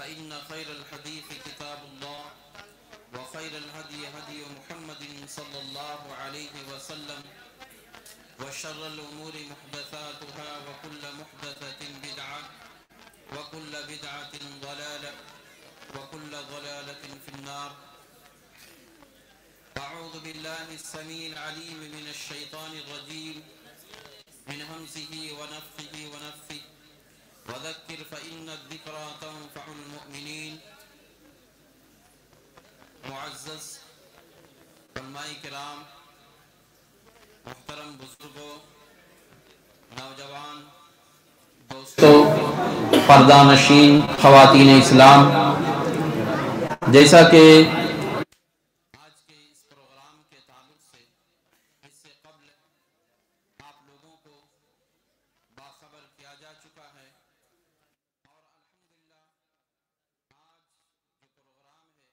فإن خير الحديث كتاب الله وخير الهدي هدي محمد صلى الله عليه وسلم وشر الأمور محدثاتها وكل محدثة بدعة وكل بدعة ضلالة وكل ضلالة في النار. أعوذ بالله السميع العليم من الشيطان الرجيم من همزه ونفخه ونفثه وذكر فإن الذكرى تنفع المؤمنين. معزز علماء کرام، محترم بزرگوں، نوجوان دوستوں، پردہ نشین خواتین اسلام، جیسا کہ آج کے اس پروگرام کے تعلق سے اس سے قبل آپ لوگوں کو باخبر کیا جا چکا ہے، اور الحمدللہ آج جو پروگرام ہے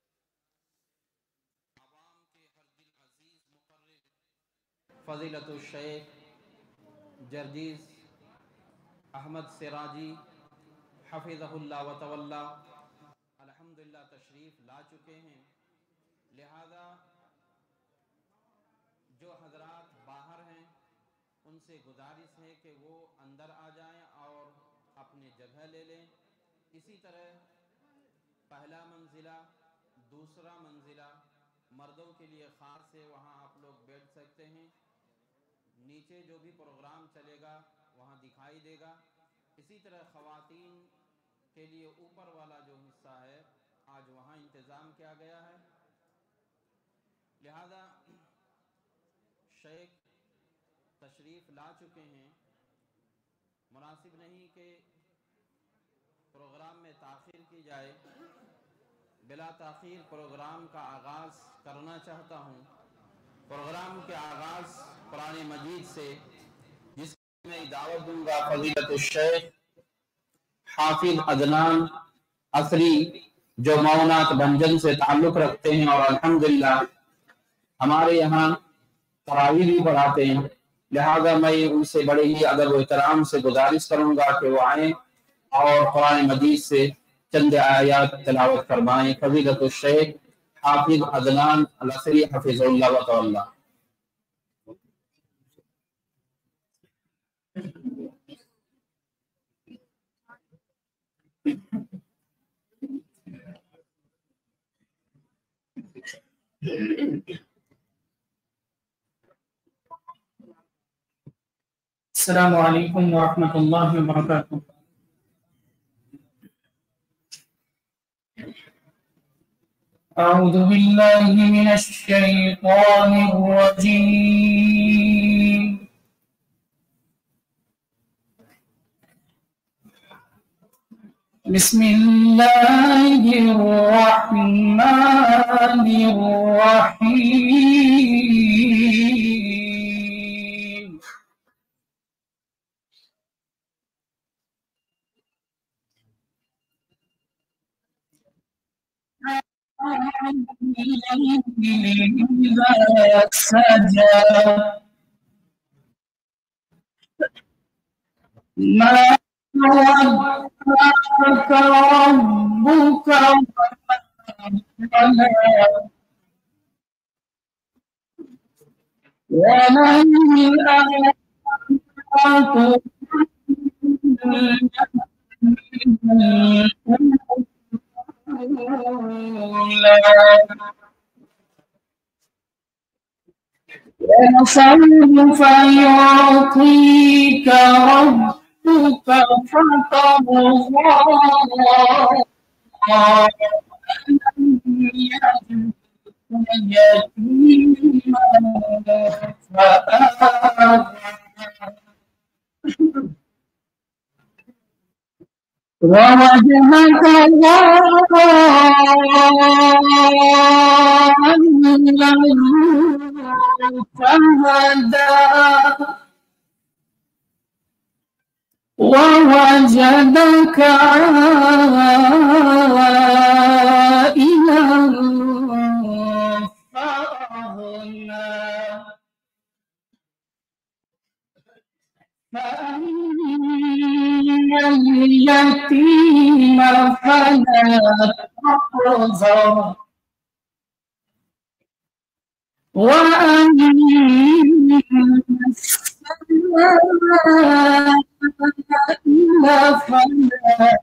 عوام کے ہر دل عزیز مقرر فضیلت الشیخ جرجیز احمد سراجی حفظہ اللہ و تولی الحمدللہ تشریف لا چکے ہیں. لہذا جو حضرات باہر ہیں ان سے گزارش ہے کہ وہ اندر آ جائیں اور اپنی جگہ لے لیں. اسی طرح پہلا منزلہ، دوسرا منزلہ مردوں کے لیے خاص ہے، وہاں آپ لوگ بیٹھ سکتے ہیں. نیچے جو بھی پروگرام چلے گا وہاں دکھائی دے گا. اسی طرح خواتین کے لیے اوپر والا جو حصہ ہے آج وہاں انتظام کیا گیا ہے. لہذا شیخ تشریف لا چکے ہیں، مناسب نہیں کہ پروگرام میں تاخیر کی جائے. بلا تاخیر پروگرام کا آغاز کرنا چاہتا ہوں. پروگرام کے آغاز قرآن مجید سے، جس میں دعوت دوں گا فضیلت الشیخ حافظ عدنان اثری جو معاونات بھنجن سے تعلق رکھتے ہیں اور الحمدللہ ہمارے یہاں تراویح بھی پڑھاتے ہیں. لہذا میں ان سے بڑے ہی ادب و احترام سے گزارش کروں گا کہ وہ آئیں اور قرآن مجید سے چند آیات تلاوت فرمائیں. فضیلت الشیخ حافظ عدنان الاثری حفظہ اللہ و تعالی. السلام علیکم ورحمۃ اللہ وبرکاتہ. اعوذ باللہ من الشیطان الرجیم. بسم اللہ الرحمن الرحیم. إذا سجى ما ودعك ربك ولسوف يعطيك ربك فترضى ألم يجدك يتيما فآوى ووجهك ضالا فهدى ووجدك عائلا فأغنى فأما اليتيم فلا تحزن وأما السماء فلا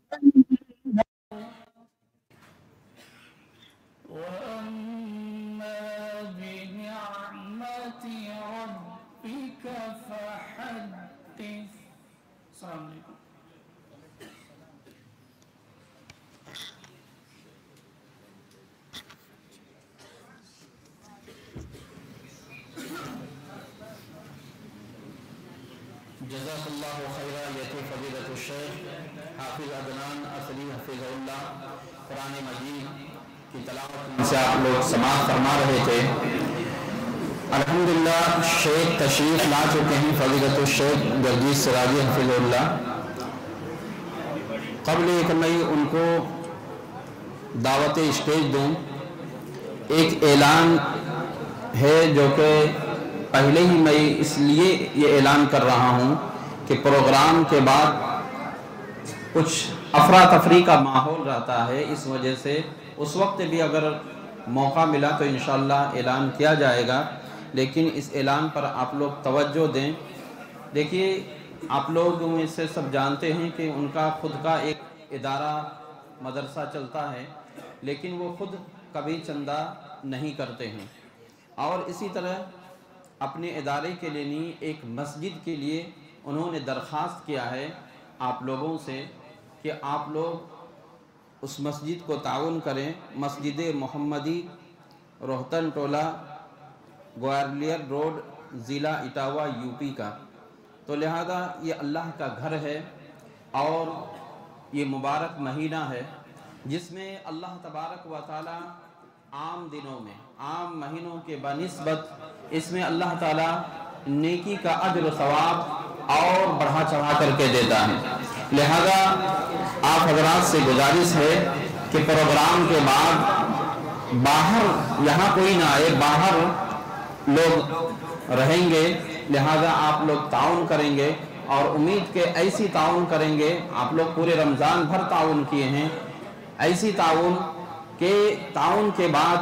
وأما بنعمة ربك فحدث. السلام عليكم. جزاک اللہ خیرہ یتی فضیلت الشیخ حافظ عدنان اصلی حفظ اللہ قرآن مجید کی تلاوت سے آپ لوگ سماعت فرما رہے تھے. الحمدللہ شیخ تشریف لا چکے ہیں فضیلت الشیخ جرجیس سراجی حفظ اللہ. قبل کہ میں ان کو دعوت اسٹیج دوں، ایک اعلان ہے جو کہ پہلے ہی میں اس لیے یہ اعلان کر رہا ہوں کہ پروگرام کے بعد کچھ افراتفری کا ماحول رہتا ہے، اس وجہ سے اس وقت بھی اگر موقع ملا تو انشاءاللہ اعلان کیا جائے گا، لیکن اس اعلان پر آپ لوگ توجہ دیں. دیکھیے آپ لوگ میں سے سب جانتے ہیں کہ ان کا خود کا ایک ادارہ مدرسہ چلتا ہے، لیکن وہ خود کبھی چندہ نہیں کرتے ہیں، اور اسی طرح اپنے ادارے کے لیے نہیں ایک مسجد کے لیے انہوں نے درخواست کیا ہے آپ لوگوں سے کہ آپ لوگ اس مسجد کو تعاون کریں. مسجد محمدی روہتن ٹولہ گوارلیر روڈ ضلع اٹاوہ یو پی کا. تو لہذا یہ اللہ کا گھر ہے اور یہ مبارک مہینہ ہے جس میں اللہ تبارک و تعالی عام دنوں میں عام مہینوں کے بنسبت اس میں اللہ تعالیٰ نیکی کا اجر و ثواب اور بڑھا چڑھا کر کے دیتا ہے. لہذا آپ حضرات سے گزارش ہے کہ پروگرام کے بعد باہر یہاں کوئی نہ آئے، باہر لوگ رہیں گے، لہذا آپ لوگ تعاون کریں گے اور امید کہ ایسی تعاون کریں گے. آپ لوگ پورے رمضان بھر تعاون کیے ہیں، ایسی تعاون کہ تعاون کے بعد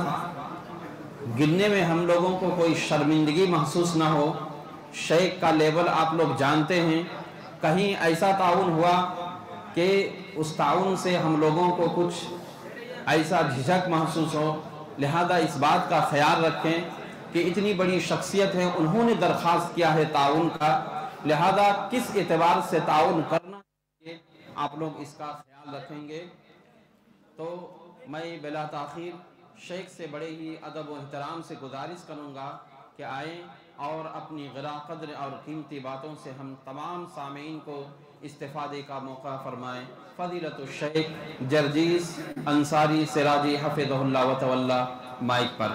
گننے میں ہم لوگوں کو کوئی شرمندگی محسوس نہ ہو. شیخ کا لیول آپ لوگ جانتے ہیں، کہیں ایسا تعاون ہوا کہ اس تعاون سے ہم لوگوں کو کچھ ایسا جھجک محسوس ہو. لہذا اس بات کا خیال رکھیں کہ اتنی بڑی شخصیت ہے، انہوں نے درخواست کیا ہے تعاون کا، لہذا کس اعتبار سے تعاون کرنا چاہیے آپ لوگ اس کا خیال رکھیں گے. تو میں بلا تاخیر شیخ سے بڑے ہی ادب و احترام سے گزارش کروں گا کہ آئیں اور اپنی غرا قدر اور قیمتی باتوں سے ہم تمام سامعین کو استفادے کا موقع فرمائیں. فضیلت الشیخ جرجیس انصاری سراجی حفظہ اللہ و تولی مائک پر.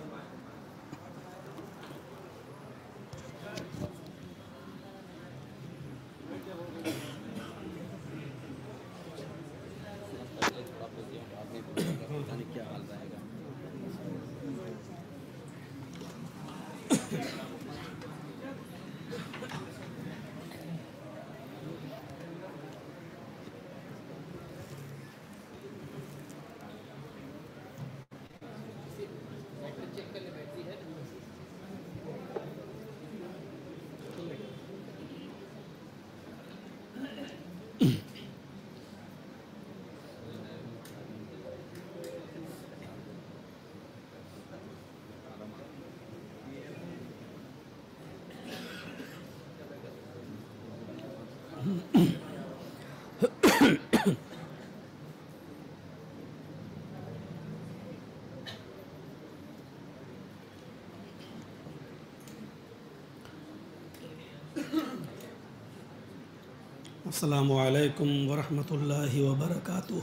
السلام علیکم ورحمۃ اللہ وبرکاتہ.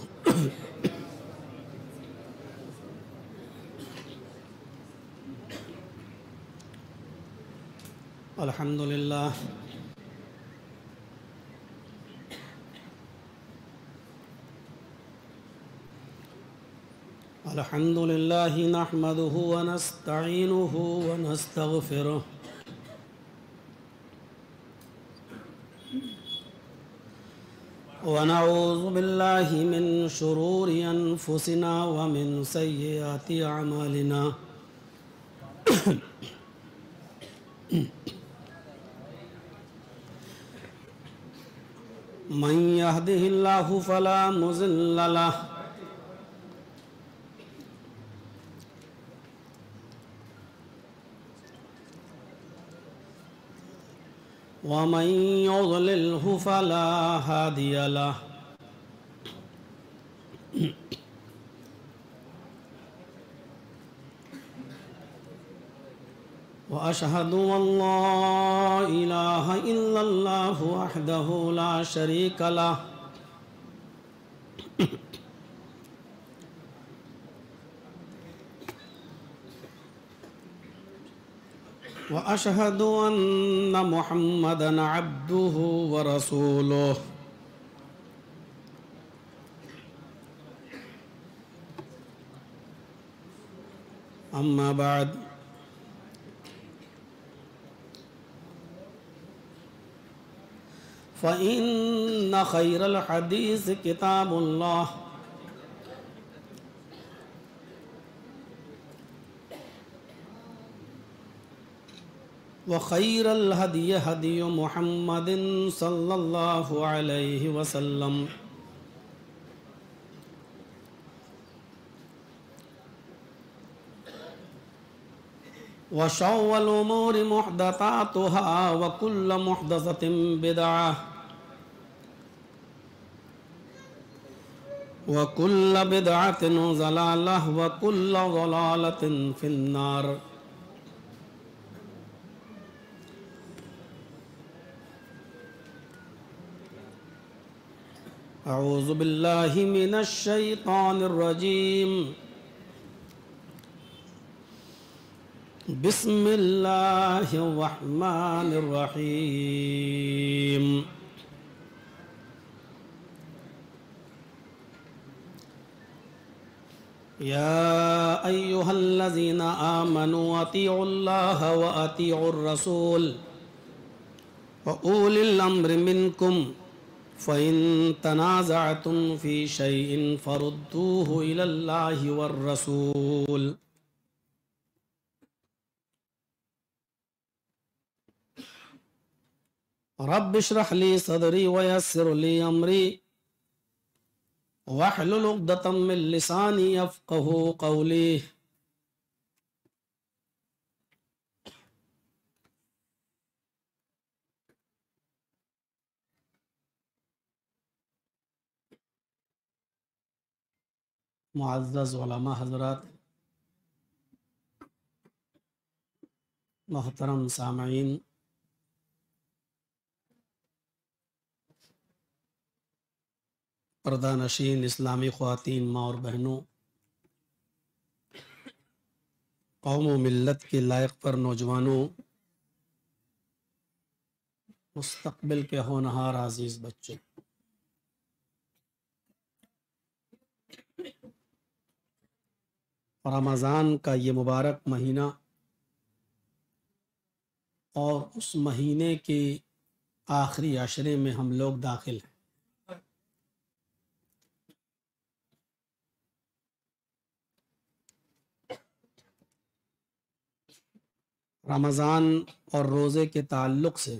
الحمد للہ الحمد للہ نحمده ونستعینه ونستغفره ونعوذ بالله من شرور أنفسنا ومن سيئات أعمالنا من يهده الله فلا مضل له ومن يضلله فلا هادي له وأشهد أن لا إله إلا الله وحده لا شريك له وأشهد أن محمدًا عبده ورسوله أما بعد فإن خير الحديث كتاب الله وخير الهدي هدي محمد صلى الله عليه وسلم وشر الأمور محدثاتها وكل محدثة بدعة وكل بدعة ضلالة وكل ضلالة في النار أعوذ بالله من الشيطان الرجيم بسم الله الرحمن الرحيم يا أيها الذين آمنوا أطيعوا الله وأطيعوا الرسول وأولي الأمر منكم فإن تنازعتم في شيء فردوه إلى الله والرسول رب اشرح لي صدري ويسر لي أمري واحلل عقدة من لساني يفقهوا قولي معزز علماء حضرات، محترم سامعین، پردہ نشین اسلامی خواتین، ماں اور بہنوں، قوم و ملت کے لائق پر نوجوانوں، مستقبل کے ہونہار عزیز بچے، رمضان کا یہ مبارک مہینہ اور اس مہینے کے آخری عشرے میں ہم لوگ داخل ہیں۔ رمضان اور روزے کے تعلق سے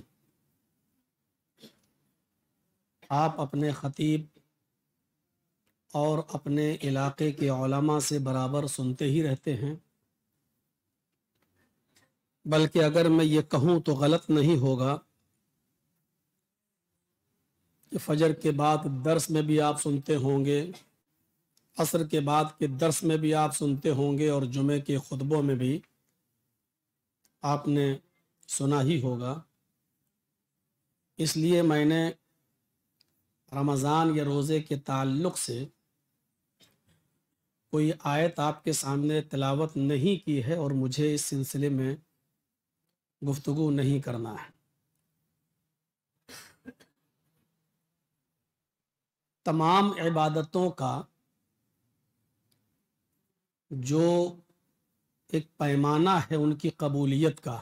آپ اپنے خطیب اور اپنے علاقے کے علماء سے برابر سنتے ہی رہتے ہیں، بلکہ اگر میں یہ کہوں تو غلط نہیں ہوگا کہ فجر کے بعد درس میں بھی آپ سنتے ہوں گے، عصر کے بعد کے درس میں بھی آپ سنتے ہوں گے، اور جمعے کے خطبوں میں بھی آپ نے سنا ہی ہوگا۔ اس لیے میں نے رمضان یا روزے کے تعلق سے کوئی آیت آپ کے سامنے تلاوت نہیں کی ہے، اور مجھے اس سلسلے میں گفتگو نہیں کرنا ہے۔ تمام عبادتوں کا جو ایک پیمانہ ہے ان کی قبولیت کا،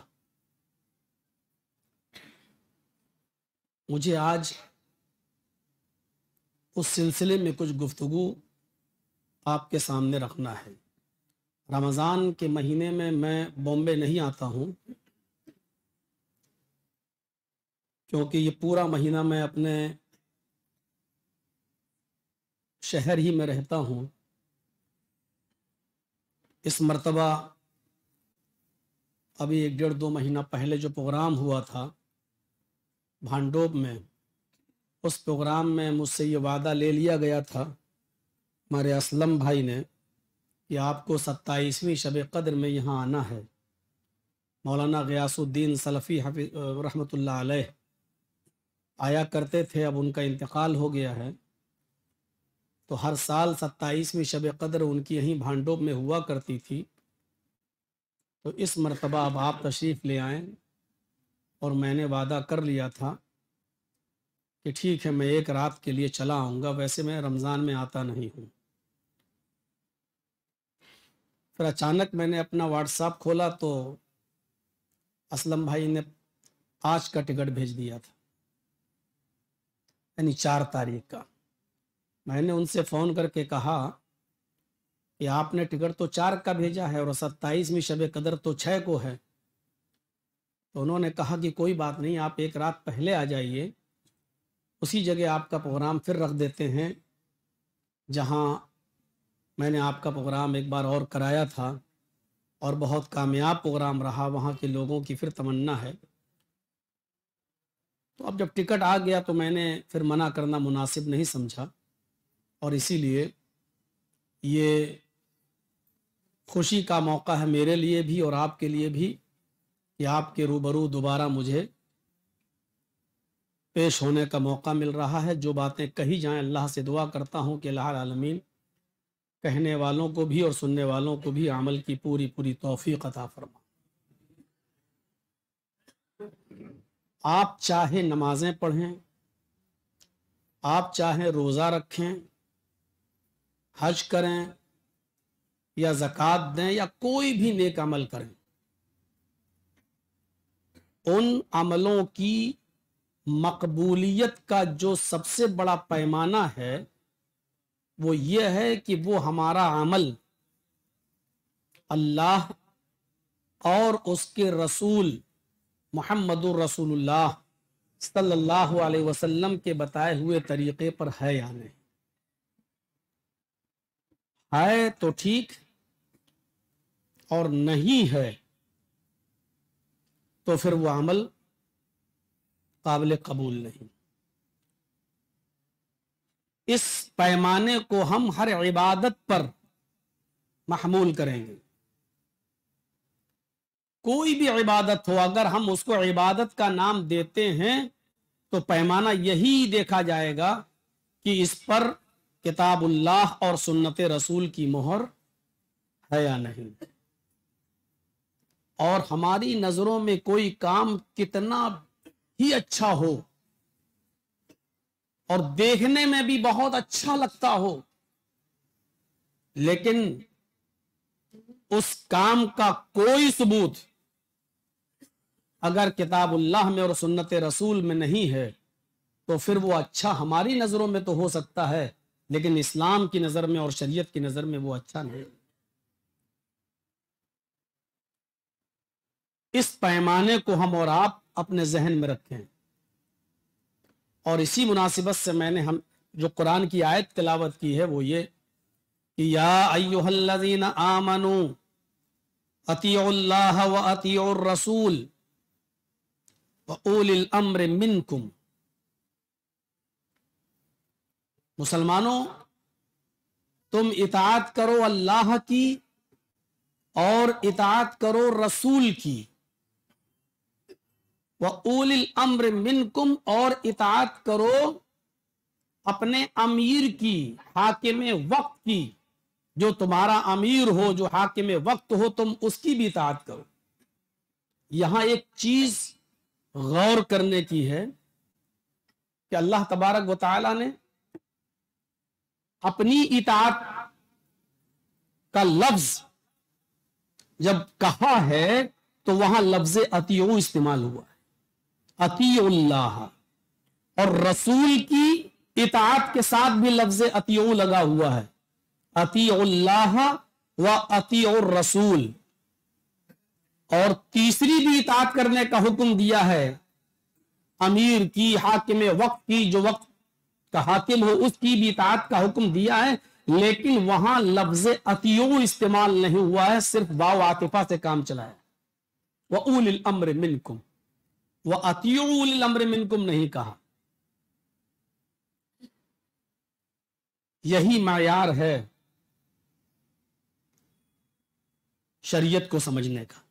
مجھے آج اس سلسلے میں کچھ گفتگو آپ کے سامنے رکھنا ہے۔ رمضان کے مہینے میں بامبے نہیں آتا ہوں، کیونکہ یہ پورا مہینہ میں اپنے شہر ہی میں رہتا ہوں۔ اس مرتبہ ابھی 1-1.5-2 مہینہ پہلے جو پروگرام ہوا تھا بھانڈوب میں، اس پروگرام میں مجھ سے یہ وعدہ لے لیا گیا تھا ہمارے اسلم بھائی نے کہ آپ کو 27ویں شب قدر میں یہاں آنا ہے۔ مولانا غیاث الدین سلفی رحمۃ اللہ علیہ آیا کرتے تھے، اب ان کا انتقال ہو گیا ہے، تو ہر سال 27ویں شب قدر ان کی یہیں بھانڈوب میں ہوا کرتی تھی۔ تو اس مرتبہ اب آپ تشریف لے آئیں، اور میں نے وعدہ کر لیا تھا کہ ٹھیک ہے میں 1 رات کے لیے چلا آؤں گا، ویسے میں رمضان میں آتا نہیں ہوں۔ پھر اچانک میں نے اپنا واٹس ایپ کھولا تو اسلم بھائی نے آج کا ٹکٹ بھیج دیا تھا، یعنی 4 تاریخ کا۔ میں نے ان سے فون کر کے کہا کہ آپ نے ٹکٹ تو 4 کا بھیجا ہے اور 27ویں شب قدر تو 6 کو ہے۔ تو انہوں نے کہا کہ کوئی بات نہیں، آپ 1 رات پہلے آ جائیے، اسی جگہ آپ کا پروگرام پھر رکھ دیتے ہیں جہاں میں نے آپ کا پروگرام ایک بار اور کرایا تھا اور بہت کامیاب پروگرام رہا، وہاں کے لوگوں کی پھر تمنا ہے۔ تو اب جب ٹکٹ آ گیا تو میں نے پھر منع کرنا مناسب نہیں سمجھا، اور اسی لیے یہ خوشی کا موقع ہے میرے لیے بھی اور آپ کے لیے بھی کہ آپ کے روبرو دوبارہ مجھے پیش ہونے کا موقع مل رہا ہے۔ جو باتیں کہی جائیں، اللہ سے دعا کرتا ہوں کہ الہ العالمین کہنے والوں کو بھی اور سننے والوں کو بھی عمل کی پوری توفیق عطا فرما۔ آپ چاہے نمازیں پڑھیں، آپ چاہے روزہ رکھیں، حج کریں یا زکوٰۃ دیں یا کوئی بھی نیک عمل کریں، ان عملوں کی مقبولیت کا جو سب سے بڑا پیمانہ ہے وہ یہ ہے کہ وہ ہمارا عمل اللہ اور اس کے رسول محمد الرسول اللہ صلی اللہ علیہ وسلم کے بتائے ہوئے طریقے پر ہے یا نہیں۔ ہے تو ٹھیک، اور نہیں ہے تو پھر وہ عمل قابل قبول نہیں۔ اس پیمانے کو ہم ہر عبادت پر محمول کریں گے۔ کوئی بھی عبادت ہو، اگر ہم اس کو عبادت کا نام دیتے ہیں تو پیمانہ یہی دیکھا جائے گا کہ اس پر کتاب اللہ اور سنت رسول کی مہر ہے یا نہیں۔ اور ہماری نظروں میں کوئی کام کتنا ہی اچھا ہو اور دیکھنے میں بھی بہت اچھا لگتا ہو، لیکن اس کام کا کوئی ثبوت اگر کتاب اللہ میں اور سنت رسول میں نہیں ہے تو پھر وہ اچھا ہماری نظروں میں تو ہو سکتا ہے، لیکن اسلام کی نظر میں اور شریعت کی نظر میں وہ اچھا نہیں۔ اس پیمانے کو ہم اور آپ اپنے ذہن میں رکھیں، اور اسی مناسبت سے میں نے جو قرآن کی آیت تلاوت کی ہے وہ یہ کہ یا ایھا الذین آمنوا اطیعوا اللہ واطیعوا الرسول واولی الامر منکم۔ مسلمانوں، تم اطاعت کرو اللہ کی اور اطاعت کرو رسول کی، وَأُولِي الْأَمْرِ مِنْكُمْ، اور اطاعت کرو اپنے امیر کی، حاکم وقت کی، جو تمہارا امیر ہو، جو حاکم وقت ہو، تم اس کی بھی اطاعت کرو۔ یہاں ایک چیز غور کرنے کی ہے کہ اللہ تبارک و تعالی نے اپنی اطاعت کا لفظ جب کہا ہے تو وہاں لفظ اطیعوا استعمال ہوا ہے، اطیعوا اللہ، اور رسول کی اطاعت کے ساتھ بھی لفظ اطیعوا لگا ہوا ہے، اطیعوا اللہ و اطیعوا الرسول، اور تیسری بھی اطاعت کرنے کا حکم دیا ہے، امیر کی، حاکم وقت کی، جو وقت کا حاکم ہو اس کی بھی اطاعت کا حکم دیا ہے، لیکن وہاں لفظ اطیعوا استعمال نہیں ہوا ہے، صرف واو عاطفہ سے کام چلا ہے۔ وَأُولِي الْأَمْرِ مِنْكُمْ، وَأَطِيعُوا أُولِي الْأَمْرِ مِنْكُمْ نہیں کہا۔ یہی معیار ہے شریعت کو سمجھنے کا۔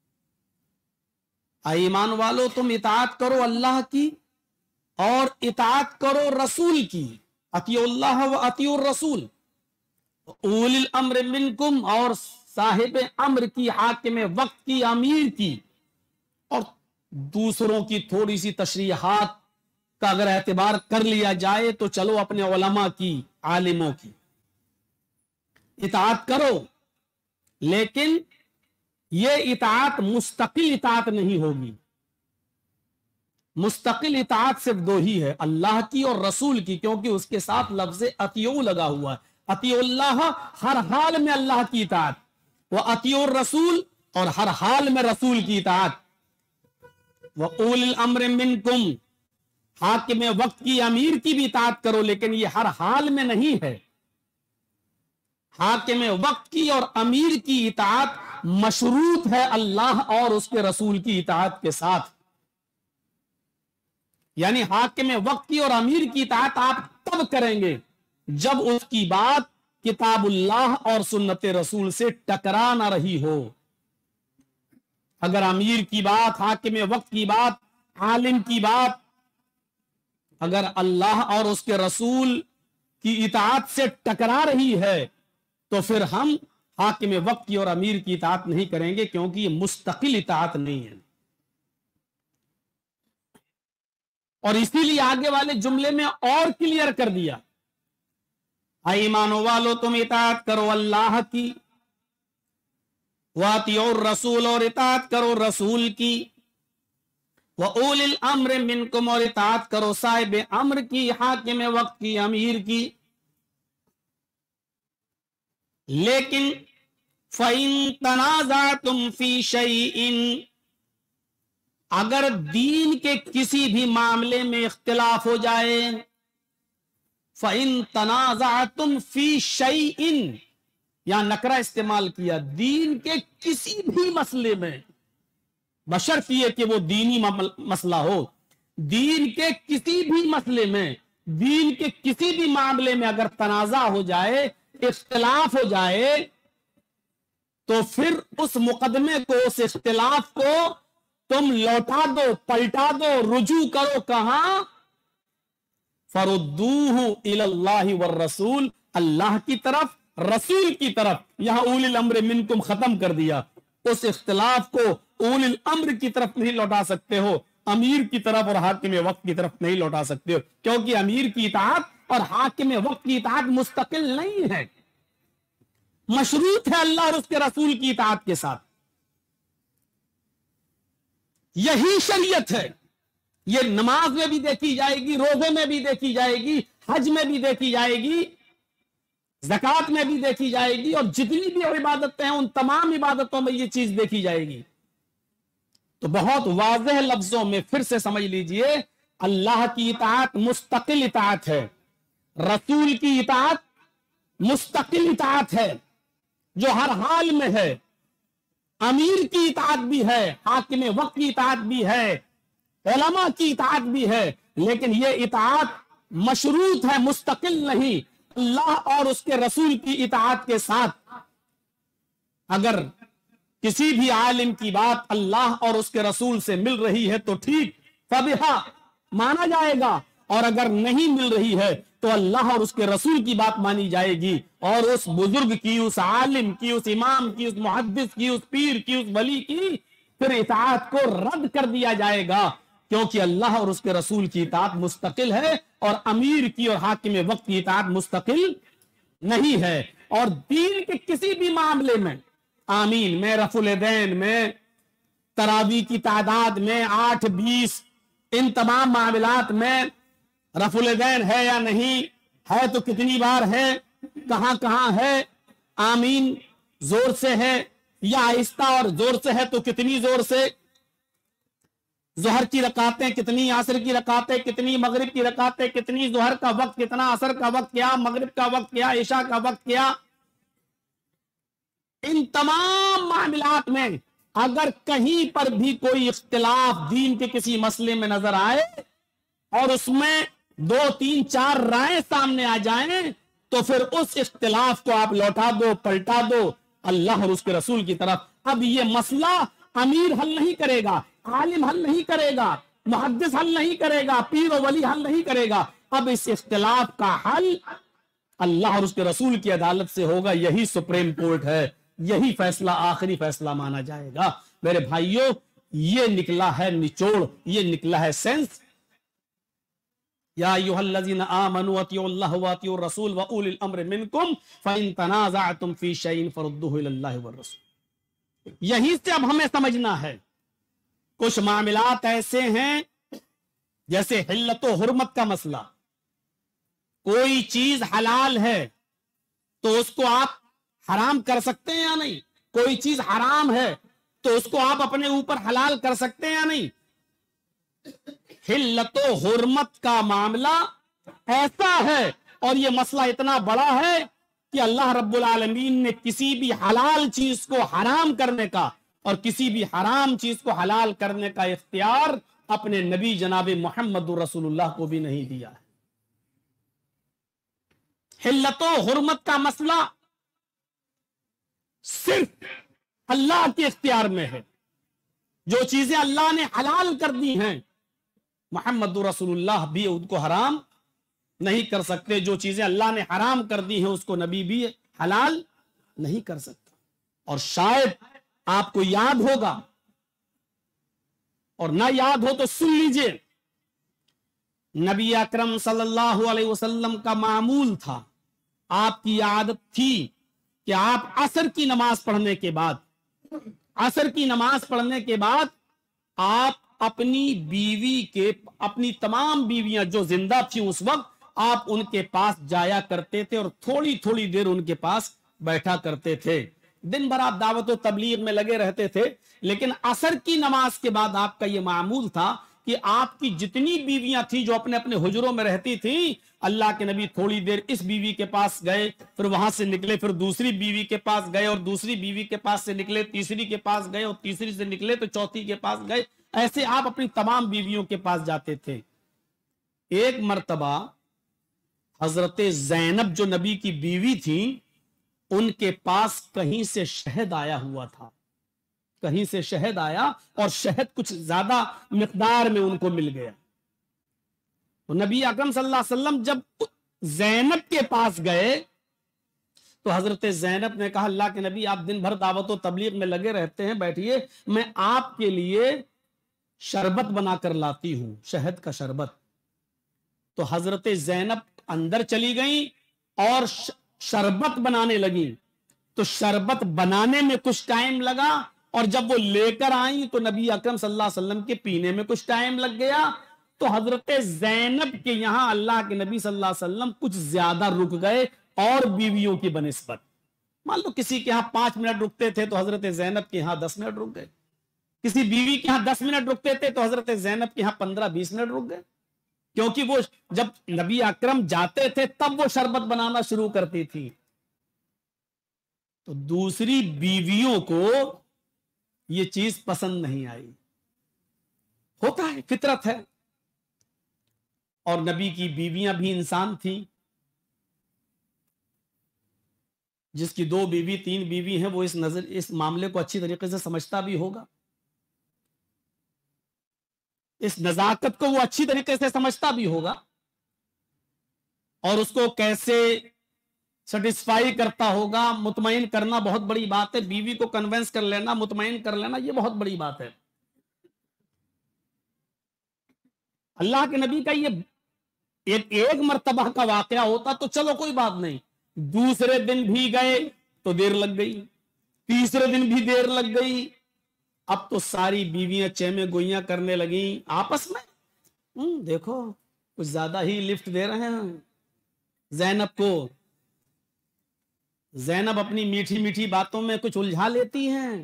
اے ایمان والو، تم اطاعت کرو اللہ کی اور اطاعت کرو رسول کی، اطیعوا اللہ و اطیعوا الرسول، اولی الامر منکم، اور صاحب امر کی، حاکم وقت کی، امیر کی، اور دوسروں کی تھوڑی سی تشریحات کا اگر اعتبار کر لیا جائے تو چلو اپنے علماء کی، عالموں کی اطاعت کرو، لیکن یہ اطاعت مستقل اطاعت نہیں ہوگی۔ مستقل اطاعت صرف دو ہی ہے، اللہ کی اور رسول کی، کیونکہ اس کے ساتھ لفظ اطیعوا لگا ہوا ہے۔ اطیعوا اللہ، ہر حال میں اللہ کی اطاعت، وَأَطِيعُوا الرَّسُولَ، اور ہر حال میں رسول کی اطاعت، وَأُولِي الْأَمْرِ مِنْكُمْ، حاکم وقت کی، امیر کی بھی اطاعت کرو، لیکن یہ ہر حال میں نہیں ہے۔ حاکم وقت کی اور امیر کی اطاعت مشروط ہے اللہ اور اس کے رسول کی اطاعت کے ساتھ، یعنی حاکم وقت کی اور امیر کی اطاعت آپ تب کریں گے جب اس کی بات کتاب اللہ اور سنت رسول سے ٹکرا نہ رہی ہو۔ اگر امیر کی بات، حاکم وقت کی بات، عالم کی بات اگر اللہ اور اس کے رسول کی اطاعت سے ٹکرا رہی ہے تو پھر ہم حاکم وقت کی اور امیر کی اطاعت نہیں کریں گے، کیونکہ یہ مستقل اطاعت نہیں ہے۔ اور اسی لیے آگے والے جملے میں اور کلیئر کر دیا، اے ایمانو والو تم اطاعت کرو اللہ کی، وَأَطِيعُوا الرَّسُولَ، اور اطاعت کرو رسول کی، وَأُولِي الْأَمْرِ مِنْكُمْ، اور اطاعت کرو صاحب امر کی، حاکم وقت کی، امیر کی۔ لیکن فَإِن تَنَازَعْتُمْ فِي شَيْءٍ، اگر دین کے کسی بھی معاملے میں اختلاف ہو جائے، فَإِن تَنَازَعْتُمْ فِي شَيْءٍ، یہاں نکرہ استعمال کیا، دین کے کسی بھی مسئلے میں، بشرط یہ کہ وہ دینی مسئلہ ہو، دین کے کسی بھی مسئلے میں، دین کے کسی بھی معاملے میں اگر تنازع ہو جائے، اختلاف ہو جائے، تو پھر اس مقدمے کو، اس اختلاف کو تم لوٹا دو، پلٹا دو، رجوع کرو کہاں؟ فَرُدُّوهُ إِلَى اللَّهِ وَالرَّسُولِ، اللہ کی طرف، رسول کی طرف۔ یہاں اولی الامر منکم ختم کر دیا، اس اختلاف کو اولی الامر کی طرف نہیں لوٹا سکتے ہو، امیر کی طرف اور حاکم وقت کی طرف نہیں لوٹا سکتے ہو، کیونکہ امیر کی اطاعت اور حاکم وقت کی اطاعت مستقل نہیں ہے، مشروط ہے اللہ اور اس کے رسول کی اطاعت کے ساتھ۔ یہی شریعت ہے، یہ نماز میں بھی دیکھی جائے گی، روزے میں بھی دیکھی جائے گی، حج میں بھی دیکھی جائے گی، زکوٰۃ میں بھی دیکھی جائے گی، اور جتنی بھی عبادتیں ہیں ان تمام عبادتوں میں یہ چیز دیکھی جائے گی۔ تو بہت واضح لفظوں میں پھر سے سمجھ لیجئے، اللہ کی اطاعت مستقل اطاعت ہے، رسول کی اطاعت مستقل اطاعت ہے جو ہر حال میں ہے، امیر کی اطاعت بھی ہے، حاکم وقت کی اطاعت بھی ہے، علماء کی اطاعت بھی ہے، لیکن یہ اطاعت مشروط ہے، مستقل نہیں، اللہ اور اس کے رسول کی اطاعت کے ساتھ۔ اگر کسی بھی عالم کی بات اللہ اور اس کے رسول سے مل رہی ہے تو ٹھیک، فبہا مانا جائے گا، اور اگر نہیں مل رہی ہے تو اللہ اور اس کے رسول کی بات مانی جائے گی، اور اس بزرگ کی، اس عالم کی، اس امام کی، اس محدث کی، اس پیر کی، اس ولی کی پھر اطاعت کو رد کر دیا جائے گا، کیونکہ اللہ اور اس کے رسول کی اطاعت مستقل ہے، اور امیر کی اور حاکم وقت کی اطاعت مستقل نہیں ہے۔ اور دین کے کسی بھی معاملے میں، آمین میں، رفع الیدین میں، تراویح کی تعداد میں، 8 20، ان تمام معاملات میں रफुल यदैन है या नहीं है, तो कितनी बार है, कहां कहां है, आमीन जोर से है या आहिस्ता और जोर से है तो कितनी जोर से, जोहर की रकातें कितनी, असर की रकातें कितनी, मगरिब की रकातें कितनी, जोहर का वक्त कितना, असर का वक्त क्या, मगरिब का वक्त क्या, ईशा का वक्त क्या। इन तमाम मामलात में अगर कहीं पर भी कोई इख्तिलाफ दीन के किसी मसले में नजर आए और उसमें 2 3 4 राय सामने आ जाएं, तो फिर उस इख्तिलाफ को आप लौटा दो, पलटा दो अल्लाह और उसके रसूल की तरफ। अब ये मसला अमीर हल नहीं करेगा, आलिम हल नहीं करेगा, मुहद्दिस हल नहीं करेगा, पीर और वली हल नहीं करेगा। अब इस इख्तिलाफ का हल अल्लाह और उसके रसूल की अदालत से होगा। यही सुप्रीम कोर्ट है, यही फैसला आखिरी फैसला माना जाएगा। मेरे भाइयों, ये निकला है निचोड़, ये निकला है सेंस। या अय्युहल्लज़ीना आमनू अतिउल्लाह व अतिउर रसूल व उलिल अम्रि मिनकुम फइन तनाज़अतुम फी शैइन फरुद्दूहु इलल्लाहि वर रसूल। यही से अब हमें समझना है, कुछ मामलात ऐसे हैं जैसे हिल्लत व हुर्मत का मसला। कोई चीज हलाल है तो उसको आप हराम कर सकते हैं या नहीं, कोई चीज हराम है तो उसको आप अपने ऊपर हलाल कर सकते हैं या नहीं। हिल्लत व हुर्मत का मामला ऐसा है और ये मसला इतना बड़ा है कि अल्लाह रब्बुल आलमीन ने किसी भी हलाल चीज को हराम करने का और किसी भी हराम चीज को हलाल करने का इख्तियार अपने नबी जनाब मोहम्मद रसूलुल्लाह को भी नहीं दिया है। हिल्लत व हुर्मत का मसला सिर्फ अल्लाह के इख्तियार में है। जो चीजें अल्लाह ने हलाल कर दी हैं, मोहम्मद रसूलुल्लाह भी उनको हराम नहीं कर सकते। जो चीजें अल्लाह ने हराम कर दी हैं उसको नबी भी हलाल नहीं कर सकता। और शायद आपको याद होगा, और ना याद हो तो सुन लीजिए, नबी अकरम सल्लल्लाहु अलैहि वसल्लम का मामूल था, आपकी आदत थी कि आप असर की नमाज पढ़ने के बाद, असर की नमाज पढ़ने के बाद आप अपनी बीवी के, अपनी तमाम बीवियां जो जिंदा थी उस वक्त, आप उनके पास जाया करते थे और थोड़ी थोड़ी देर उनके पास बैठा करते थे। दिन भर आप दावत और तबलीग में लगे रहते थे, लेकिन असर की नमाज के बाद आपका यह मामूल था कि आपकी जितनी बीवियां थी जो अपने अपने हुजरों में रहती थी, अल्लाह के नबी थोड़ी देर इस बीवी के पास गए, फिर वहां से निकले, फिर दूसरी बीवी के पास गए और दूसरी बीवी के पास से निकले, तीसरी के पास गए और तीसरी से निकले तो चौथी के पास गए। ऐसे आप अपनी तमाम बीवियों के पास जाते थे। एक मर्तबा हजरत ज़ैनब जो नबी की बीवी थी, उनके पास कहीं से शहद आया हुआ था, कहीं से शहद आया और शहद कुछ ज्यादा मिकदार में उनको मिल गया। तो नबी अकरम सल्लल्लाहु अलैहि वसल्लम जब ज़ैनब के पास गए तो हजरत ज़ैनब ने कहा, अल्लाह के नबी आप दिन भर दावत और तबलीग में लगे रहते हैं, बैठिए, मैं आपके लिए शरबत बनाकर लाती हूं, शहद का शरबत। तो हजरत ज़ैनब अंदर चली गई और शरबत बनाने लगी। तो शरबत बनाने में कुछ टाइम लगा और जब वो लेकर आई तो नबी अकरम सल्लल्लाहु अलैहि वसल्लम के पीने में कुछ टाइम लग गया। तो हजरत ज़ैनब के यहां अल्लाह के नबी सल्लल्लाहु अलैहि वसल्लम कुछ ज्यादा रुक गए और बीवियों की बनिस्बत। मान लो किसी के यहां 5 मिनट रुकते थे तो हजरत ज़ैनब के यहां 10 मिनट रुक गए, किसी बीवी के यहां 10 मिनट रुकते थे तो हजरत ज़ैनब के यहां 15-20 मिनट रुक गए, क्योंकि वो जब नबी अकरम जाते थे तब वो शरबत बनाना शुरू करती थी। तो दूसरी बीवियों को ये चीज पसंद नहीं आई। होता है, फितरत है। और नबी की बीवियां भी इंसान थी। जिसकी 2 बीवी 3 बीवी हैं वो इस मामले को अच्छी तरीके से समझता भी होगा, इस नजाकत को वो अच्छी तरीके से समझता भी होगा और उसको कैसे सेटिस्फाई करता होगा। मुतमईन करना बहुत बड़ी बात है, बीवी को कन्विंस कर लेना, मुतमईन कर लेना, ये बहुत बड़ी बात है। अल्लाह के नबी का ये एक मर्तबा का वाकया होता तो चलो कोई बात नहीं, दूसरे दिन भी गए तो देर लग गई, तीसरे दिन भी देर लग गई। अब तो सारी बीवियां चेमे गोइयां करने लगी आपस में। देखो کچھ زیادہ ہی لفٹ دے رہے ہیں زینب کو. زینب اپنی میٹھی میٹھی باتوں میں کچھ الجھا لیتی ہیں.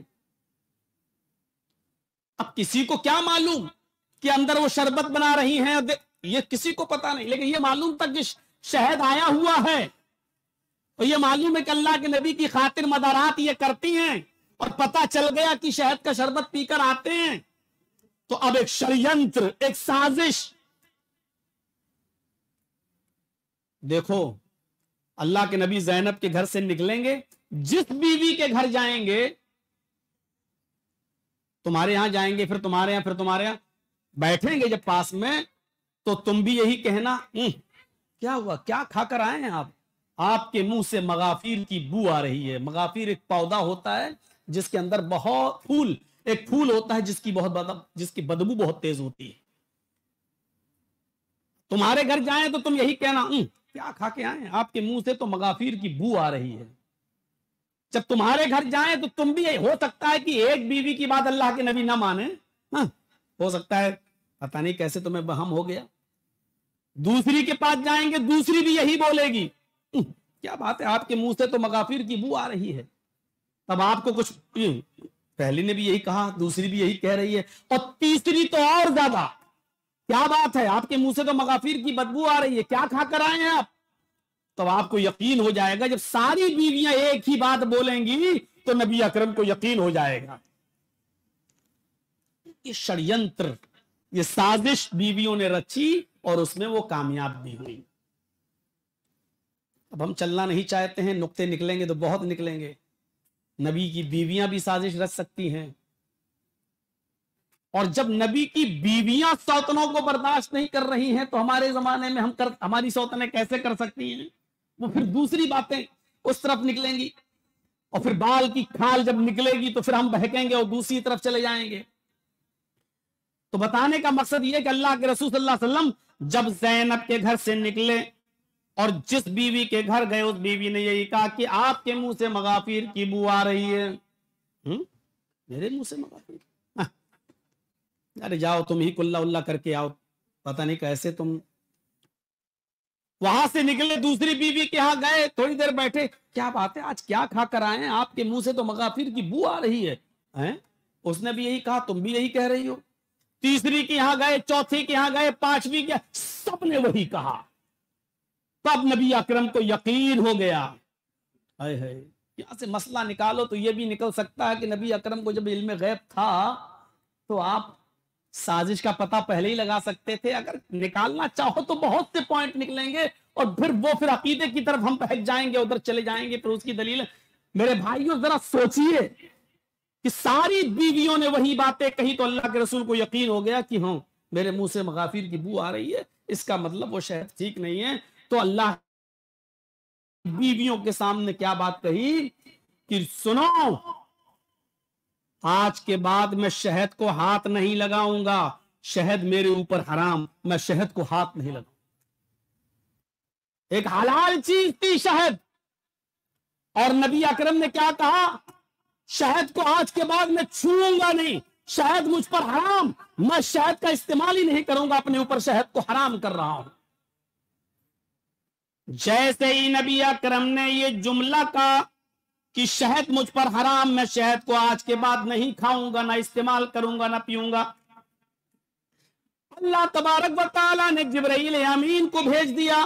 اب کسی کو کیا معلوم کہ اندر وہ شربت بنا رہی ہیں, یہ کسی کو پتا نہیں, لیکن یہ معلوم تک کہ شہد آیا ہوا ہے, اور یہ معلوم ہے کہ اللہ کے نبی کی خاطر مدارات یہ کرتی ہیں, اور پتا چل گیا کہ شہد کا شربت پی کر آتے ہیں. تو اب ایک شریعنتر, ایک سازش. دیکھو اللہ کے نبی زینب کے گھر سے نکلیں گے, جس بیوی کے گھر جائیں گے, تمہارے یہاں جائیں گے, پھر تمہارے یہاں, پھر تمہارے یہاں بیٹھیں گے جب پاس میں, تو تم بھی یہی کہنا کیا ہوا, کیا کھا کر آئے ہیں آپ کے منہ سے مغافیر کی بو آ رہی ہے. مغافیر ایک پودا ہوتا ہے جس کے اندر بہت ایک پھول ہوتا ہے جس کی بدبو بہت تیز ہوتی ہے. تمہارے گھر جائیں تو تم یہی کہنا کیا کھا کے آئے ہیں, آپ کے منہ سے تو مغافیر کی بو آ رہی ہے. جب تمہارے گھر جائیں تو تم بھی, ہو سکتا ہے کہ ایک بیوی کی بات اللہ کے نبی نہ مانے, ہو سکتا ہے, پتہ نہیں کیسے تمہیں وہم ہو گیا. دوسری کے پاس جائیں گے, دوسری بھی یہی بولے گی کیا بات ہے, آپ کے منہ سے تو مغافیر کی بو آ رہی ہے. اب آپ کو کچھ, پہلی نے بھی یہی کہا, دوسری بھی یہی کہہ رہی ہے, اور تیسری تو اور زیادہ, کیا بات ہے, آپ کے منہ سے تو مغافیر کی بدبو آ رہی ہے, کیا کھا کر آئے ہیں آپ. تو آپ کو یقین ہو جائے گا, جب ساری بیویاں ایک ہی بات بولیں گی تو نبی اکرم کو یقین ہو جائے گا. یہ شڑینتر, یہ سازش بیویوں نے رچی, اور اس میں وہ کامیاب بھی ہوئی. اب ہم چلنا نہیں چاہتے ہیں, نقطے نکلیں گے تو بہت نکلیں گے. نبی کی بیویاں بھی سازش رچ سکتی ہیں, اور جب نبی کی بیویاں سوتنوں کو برداشت نہیں کر رہی ہیں تو ہمارے زمانے میں ہماری سوتنیں کیسے کر سکتی ہیں. وہ پھر دوسری باتیں اس طرف نکلیں گی, اور پھر بال کی کھال جب نکلے گی تو پھر ہم بہکیں گے اور دوسری طرف چلے جائیں گے. تو بتانے کا مقصد یہ کہ اللہ کے رسول صلی اللہ علیہ وسلم جب زینب کے گھر سے نکلے اور جس بیوی کے گھر گئے, اس بیوی نے یہی کہا کہ آپ کے منہ سے مغافیر کی بو آ رہی ہے. میرے منہ سے مغافیر, ارے جاؤ تم ہی کلّا اللہ کر کے آؤ, پتہ نہیں کیسے تم. وہاں سے نکلے, دوسری بیوی کے ہاں گئے, تھوڑی دیر بیٹھے, کیا بات ہے, آج کیا کھا کر آئے ہیں, آپ کے منہ سے تو مغافیر کی بو آ رہی ہے. اس نے بھی یہی کہا, تم بھی یہی کہہ رہی ہو. تیسری کے یہاں گئے, چوتھی کے یہاں گئے, پانچویں کے, سب نے وہی کہا. تب نبی اکرم کو یقین ہو گیا. یہاں سے مسئلہ نکالو تو یہ بھی نکل سکتا ہے کہ نبی اکرم کو جب علم غیب تھا تو آپ سازش کا پتہ پہلے ہی لگا سکتے تھے. اگر نکالنا چاہو تو بہت سے پوائنٹ نکلیں گے, اور پھر عقیدے کی طرف ہم بہک جائیں گے, ادھر چلے جائیں گے. پھر اس کی دلیل, میرے بھائیوں ذرا سوچئے کہ ساری بیویوں نے وہی باتیں کہی تو اللہ کے رسول کو یقین ہو گیا کہ ہاں میرے منہ سے مغافیر کی بو آ رہی ہے, اس کا مطلب وہ شہد ٹھیک نہیں ہے. تو اللہ بیویوں کے سامنے کیا بات کہی کہ سنو, آج کے بعد میں شہد کو ہاتھ نہیں لگاؤں گا, شہد میرے اوپر حرام, میں شہد کو ہاتھ نہیں لگاؤں. ایک حلال چیز تھی شہد, اور نبی اکرم نے کیا کہا, شہد کو آج کے بعد میں چھوؤں گا نہیں, شہد مجھ پر حرام, میں شہد کا استعمال ہی نہیں کروں گا, اپنے اوپر شہد کو حرام کر رہا ہوں. جیسے ہی نبی اکرم نے یہ جملہ کہا کہ شہد مجھ پر حرام, میں شہد کو آج کے بعد نہیں کھاؤں گا, نہ استعمال کروں گا, نہ پیوں گا, اللہ تبارک و تعالیٰ نے جبرائیل امین کو بھیج دیا.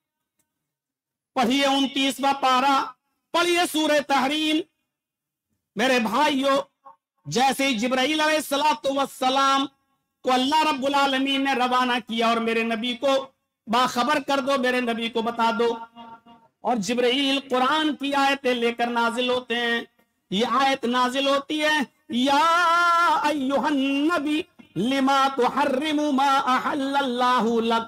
پڑھیے 29واں پارہ, پڑھیے سورہ تحریم. میرے بھائیو, جیسے ہی جبرائیل علیہ السلام کو اللہ رب العالمین نے روانہ کیا اور میرے نبی کو باخبر کر دو, میرے نبی کو بتا دو, اور جبرائیل قرآن کی آیتیں لے کر نازل ہوتے ہیں. یہ آیت نازل ہوتی ہے, یا ایھا النبی لما تحرم ما احل اللہ لک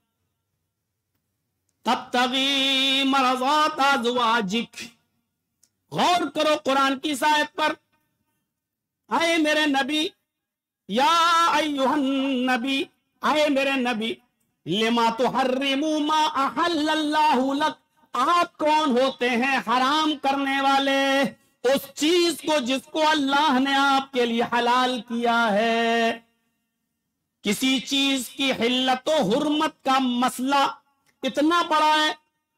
تبتغی مرضات ازواجک. غور کرو قرآن کی اس آیت پر. اے میرے نبی, یا ایھا النبی, اے میرے نبی, لما تحرم ما احل اللہ لک, آپ کون ہوتے ہیں حرام کرنے والے اس چیز کو جس کو اللہ نے آپ کے لیے حلال کیا ہے. کسی چیز کی حلت و حرمت کا مسئلہ اتنا بڑا ہے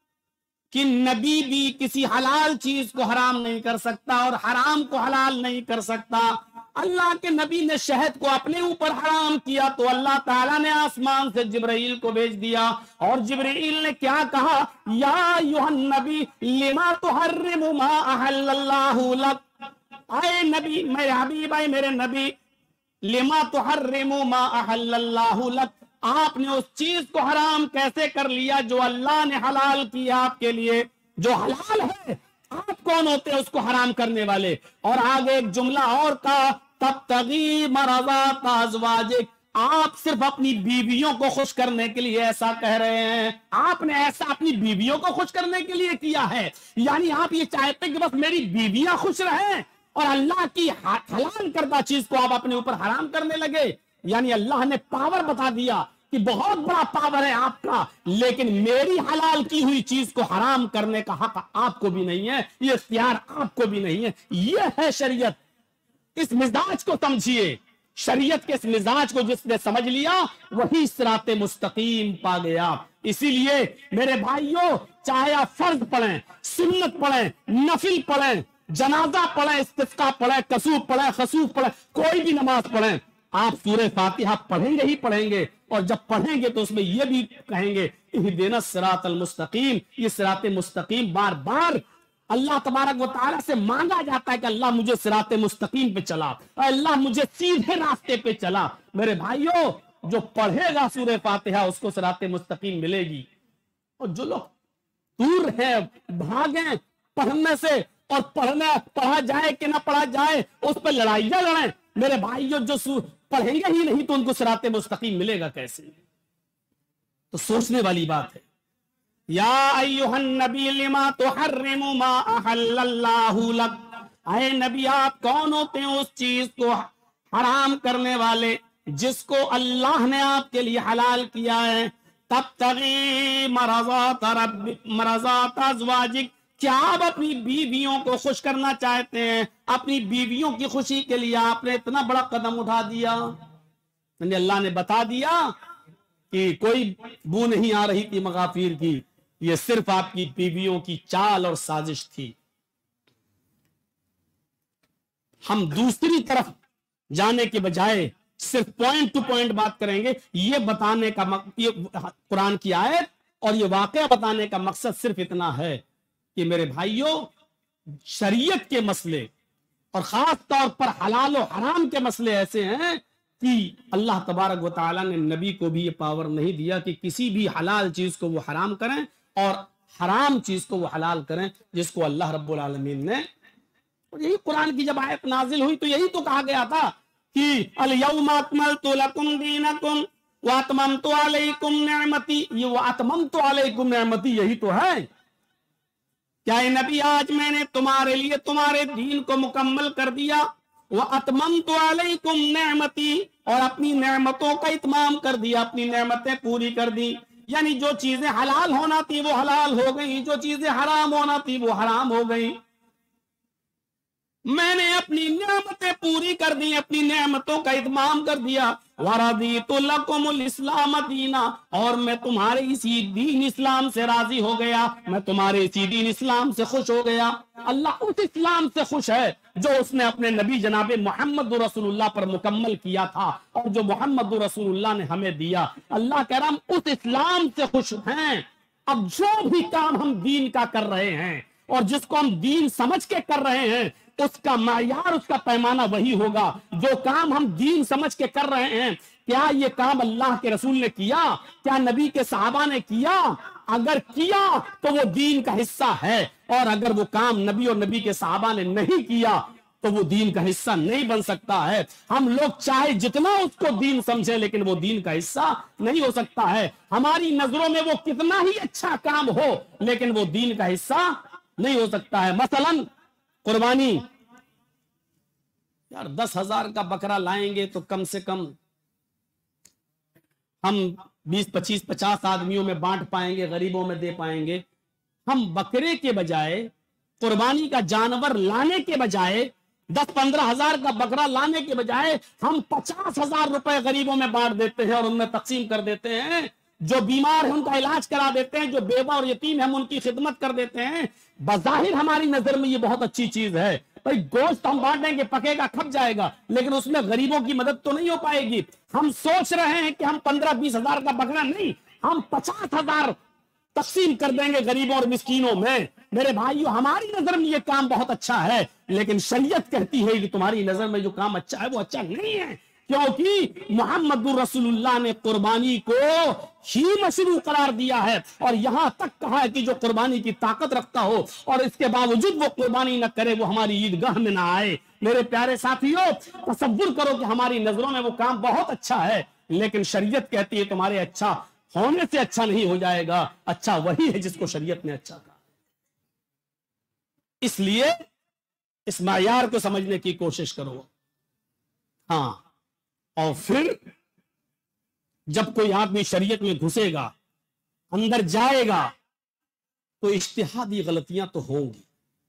کہ نبی بھی کسی حلال چیز کو حرام نہیں کر سکتا اور حرام کو حلال نہیں کر سکتا. اللہ کے نبی نے شہد کو اپنے اوپر حرام کیا تو اللہ تعالیٰ نے آسمان سے جبرائیل کو بھیج دیا اور جبرائیل نے کیا کہا؟ یا ایھا النبی لما تحرم ما احل اللہ لک، اے نبی میرے حبیب، اے میرے نبی، لما تحرم ما احل اللہ لک، آپ نے اس چیز کو حرام کیسے کر لیا جو اللہ نے حلال کیا آپ کے لیے؟ جو حلال ہے آپ کون ہوتے ہیں اس کو حرام کرنے والے؟ اور آگے ایک جملہ اور کہا، تبتغی مرضات ازواجک، آپ صرف اپنی بیویوں کو خوش کرنے کے لیے ایسا کہہ رہے ہیں. آپ نے ایسا اپنی بیویوں کو خوش کرنے کے لیے کیا ہے، یعنی آپ یہ چاہتے کہ بس میری بیویاں خوش رہیں اور اللہ کی حلال کردہ چیز کو آپ اپنے اوپر حرام کرنے لگے. یعنی اللہ نے پاور بتا دیا کہ بہت بڑا پاور ہے آپ کا، لیکن میری حلال کی ہوئی چیز کو حرام کرنے کا حق آپ کو بھی نہیں ہے، یہ اختیار آپ کو بھی نہیں ہے. یہ ہے شریعت. اس مزاج کو سمجھیے، شریعت کے اس مزاج کو جس نے سمجھ لیا وہی صراط مستقیم پا گیا. اسی لیے میرے بھائیوں، چاہے آپ فرض پڑھیں، سنت پڑھیں، نفل پڑھیں، جنازہ پڑھیں، استسقاء پڑھیں، کسوف پڑھیں، خسوف پڑھیں، کوئی بھی نماز پڑھیں، آپ سورہ فاتحہ پڑھیں گے ہی پڑھیں گے، اور جب پڑھیں گے تو اس میں یہ بھی کہیں گے اہدنا الصراط المستقیم. یہ صراط مستقیم بار بار اللہ تبارک و تعالیٰ سے مانگا جاتا ہے کہ اللہ مجھے صراط مستقیم پہ چلا، اللہ مجھے سیدھے راستے پہ چلا. میرے بھائیوں، جو پڑھے گا سورہ فاتحہ اس کو صراط مستقیم ملے گی، اور جو لوگ دور ہیں، بھاگیں پڑھنے سے، اور پڑھا جائے کہ نہ پڑھا جائے اس پہ لڑائیاں لڑیں، میرے بھائیوں جو پڑھیں گے ہی نہیں تو ان کو صراط مستقیم ملے گا کیسے؟ تو سوچنے والی بات ہے. یا ایھا النبی لما تحرم ما احل اللہ لک، اے نبی آپ کون ہوتے ہیں اس چیز کو حرام کرنے والے جس کو اللہ نے آپ کے لیے حلال کیا ہے. تبتغی مرضات ازواجک، کیا آپ اپنی بیویوں کو خوش کرنا چاہتے ہیں؟ اپنی بیویوں کی خوشی کے لیے آپ نے اتنا بڑا قدم اٹھا دیا. یعنی اللہ نے بتا دیا کہ کوئی بو نہیں آ رہی تھی مغافیر کی، یہ صرف آپ کی بیویوں کی چال اور سازش تھی. ہم دوسری طرف جانے کے بجائے صرف پوائنٹ ٹو پوائنٹ بات کریں گے. یہ بتانے کا یہ قرآن کی آیت اور یہ واقعہ بتانے کا مقصد صرف اتنا ہے کہ میرے بھائیوں، شریعت کے مسئلے اور خاص طور پر حلال و حرام کے مسئلے ایسے ہیں کہ اللہ تبارک و تعالیٰ نے نبی کو بھی یہ پاور نہیں دیا کہ کسی بھی حلال چیز کو وہ حرام کریں اور حرام چیز کو وہ حلال کریں جس کو اللہ رب العالمین نے. اور یہی قرآن کی جب آیت نازل ہوئی تو یہی تو کہا گیا تھا کہ الیوم اکملت لکم دینکم واتممت علیکم نعمتی. یہ واتممت علیکم نعمتی یہی تو ہے. کیا اے نبی آج میں نے تمہارے لیے تمہارے دین کو مکمل کر دیا، وَأَتْمَمْتُ عَلَيْكُمْ نِعْمَتِي، اور اپنی نعمتوں کا اتمام کر دیا، اپنی نعمتیں پوری کر دی. یعنی جو چیزیں حلال ہونا تھی وہ حلال ہو گئی، جو چیزیں حرام ہونا تھی وہ حرام ہو گئی. میں نے اپنی نعمتیں پوری کر دی، اپنی نعمتوں کا اتمام کر دیا. وَرَضِيتُ لَكُمُ الْإِسْلَامَ دِينًا، اور میں تمہارے اسی دین اسلام سے راضی ہو گیا، میں تمہارے اسی دین اسلام سے خوش ہو گیا. اللہ اس اسلام سے خوش ہے جو اس نے اپنے نبی جناب محمد رسول اللہ پر مکمل کیا تھا اور جو محمد رسول اللہ نے ہمیں دیا. اللہ کہہ رہا ہم اس اسلام سے خوش ہیں. اب جو بھی کام ہم دین کا کر رہے ہیں اور جس کو ہم دین سمجھ کے کر رہے ہیں اس کا معیار، اس کا پیمانہ وہی ہوگا. جو کام ہم دین سمجھ کے کر رہے ہیں، کیا یہ کام اللہ کے رسول نے کیا؟ کیا نبی کے صحابہ نے کیا؟ اگر کیا تو وہ دین کا حصہ ہے، اور اگر وہ کام نبی اور نبی کے صحابہ نے نہیں کیا تو وہ دین کا حصہ نہیں بن سکتا ہے. ہم لوگ چاہے جتنا اس کو دین سمجھے لیکن وہ دین کا حصہ نہیں ہو سکتا ہے. ہماری نظروں میں وہ کتنا ہی اچھا کام ہو لیکن وہ دین کا حصہ نہیں ہو سکتا ہے. مثلا قربانی، یار 10,000 کا بکرا لائیں گے تو کم سے کم ہم 20 25 50 آدمیوں میں بانٹ پائیں گے، غریبوں میں دے پائیں گے. ہم بکرے کے بجائے، قربانی کا جانور لانے کے بجائے 10-15 ہزار کا بکرا لانے کے بجائے ہم 50,000 روپے غریبوں میں بانٹ دیتے ہیں اور ان میں تقسیم کر دیتے ہیں. جو بیمار ہیں ان کا علاج کرا دیتے ہیں, جو بیوہ اور یتیم ہیں ہم ان کی خدمت کر دیتے ہیں. بظاہر ہماری نظر میں یہ بہت اچھی چیز ہے. بھائی گوشت ہم بانٹ دیں گے, پکے گا, کھپ جائے گا, لیکن اس میں غریبوں کی مدد تو نہیں ہو پائے گی. ہم سوچ رہے ہیں کہ ہم 15-20 ہزار کا بکرا نہیں, ہم 50,000 تقسیم کر دیں گے غریبوں اور مسکینوں میں. میرے بھائیو, ہماری نظر میں یہ کام بہت اچھا ہے, لیکن شریعت کہتی ہے کہ تمہاری نظر میں جو کام اچھا ہے وہ اچھا نہیں ہے, کیونکہ محمد رسول اللہ نے قربانی کو ہی مشروع قرار دیا ہے, اور یہاں تک کہا ہے کہ جو قربانی کی طاقت رکھتا ہو اور اس کے باوجود وہ قربانی نہ کرے وہ ہماری عیدگاہ میں نہ آئے. میرے پیارے ساتھیو, تصور کرو کہ ہماری نظروں میں وہ کام بہت اچھا ہے, لیکن شریعت کہتی ہے تمہارے اچھا ہونے سے اچھا نہیں ہو جائے گا, اچھا وہی ہے جس کو شریعت نے اچھا کہا. اس لیے اس معیار کو سمجھنے کی کوشش کرو. ہاں, اور پھر جب کوئی آدمی شریعت میں گھسے گا, اندر جائے گا, تو اجتہادی غلطیاں تو ہوں گی,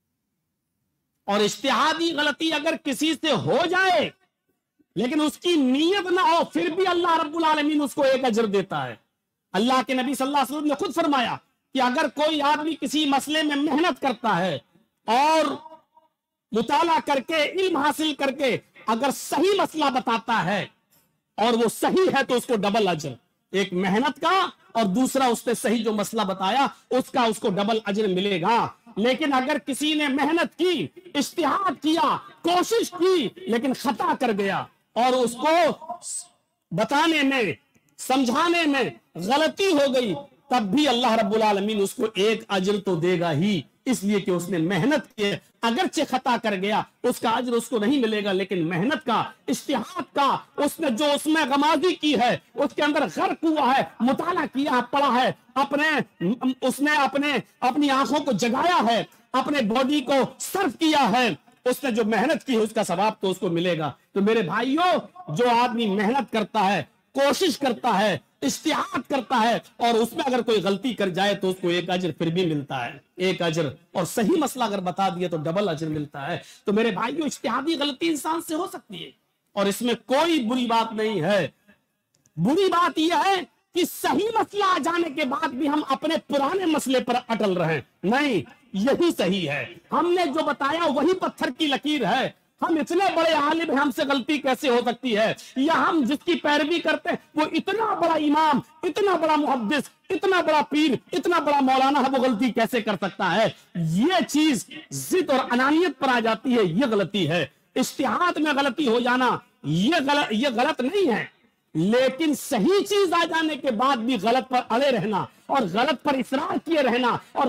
اور اجتہادی غلطی اگر کسی سے ہو جائے لیکن اس کی نیت نہ ہو, پھر بھی اللہ رب العالمین اس کو ایک اجر دیتا ہے. اللہ کے نبی صلی اللہ علیہ وسلم نے خود فرمایا کہ اگر کوئی آدمی کسی مسئلے میں محنت کرتا ہے اور مطالعہ کر کے, علم حاصل کر کے اگر صحیح مسئلہ بتاتا ہے اور وہ صحیح ہے تو اس کو ڈبل اجر, ایک محنت کا اور دوسرا اس نے صحیح جو مسئلہ بتایا اس کا اس کو ڈبل اجر ملے گا. لیکن اگر کسی نے محنت کی, اجتہاد کیا, کوشش کی, لیکن خطا کر گیا اور اس کو بتانے میں, سمجھانے میں غلطی ہو گئی, تب بھی اللہ رب العالمین اس کو ایک اجر تو دے گا ہی, اس لیے کہ اس نے محنت کی. اگرچہ خطا کر گیا اس کا اجر اس کو نہیں ملے گا, لیکن محنت کا, اجتہاد کا, اس نے جو اس میں غمازی کی ہے, اس کے اندر غرق ہوا ہے, مطالعہ کیا, پڑھا ہے, اس نے اپنی آنکھوں کو جگایا ہے, اپنے باڈی کو صرف کیا ہے, اس نے جو محنت کی ہے اس کا ثواب تو اس کو ملے گا. تو میرے بھائیوں, جو آدمی محنت کرتا ہے, کوشش کرتا ہے, اجتہاد کرتا ہے, اور اس میں اگر کوئی غلطی کر جائے تو اس کو ایک اجر پھر بھی ملتا ہے, ایک اجر, اور صحیح مسئلہ اگر بتا دیا تو ڈبل اجر ملتا ہے. تو میرے بھائیوں, اجتہادی غلطی انسان سے ہو سکتی ہے اور اس میں کوئی بری بات نہیں ہے. بری بات یہ ہے کہ صحیح مسئلہ آ جانے کے بعد بھی ہم اپنے پرانے مسئلے پر اٹل رہیں. نہیں, یہی صحیح ہے, ہم نے جو بتایا وہی پتھر کی لکیر ہے. ہم اتنے بڑے عالم ہیں, ہم سے غلطی کیسے ہو سکتی ہے؟ یا ہم جس کی پیروی کرتے ہیں وہ اتنا بڑا امام, اتنا بڑا محدث, اتنا بڑا پیر, اتنا بڑا مولانا ہے, وہ غلطی کیسے کر سکتا ہے؟ یہ چیز ضد اور انانیت پر آ جاتی ہے, یہ غلطی ہے. اجتہاد میں غلطی ہو جانا یہ غلط نہیں ہے, لیکن صحیح چیز آ جانے کے بعد بھی غلط پر اڑے رہنا اور غلط پر اصرار کیے رہنا اور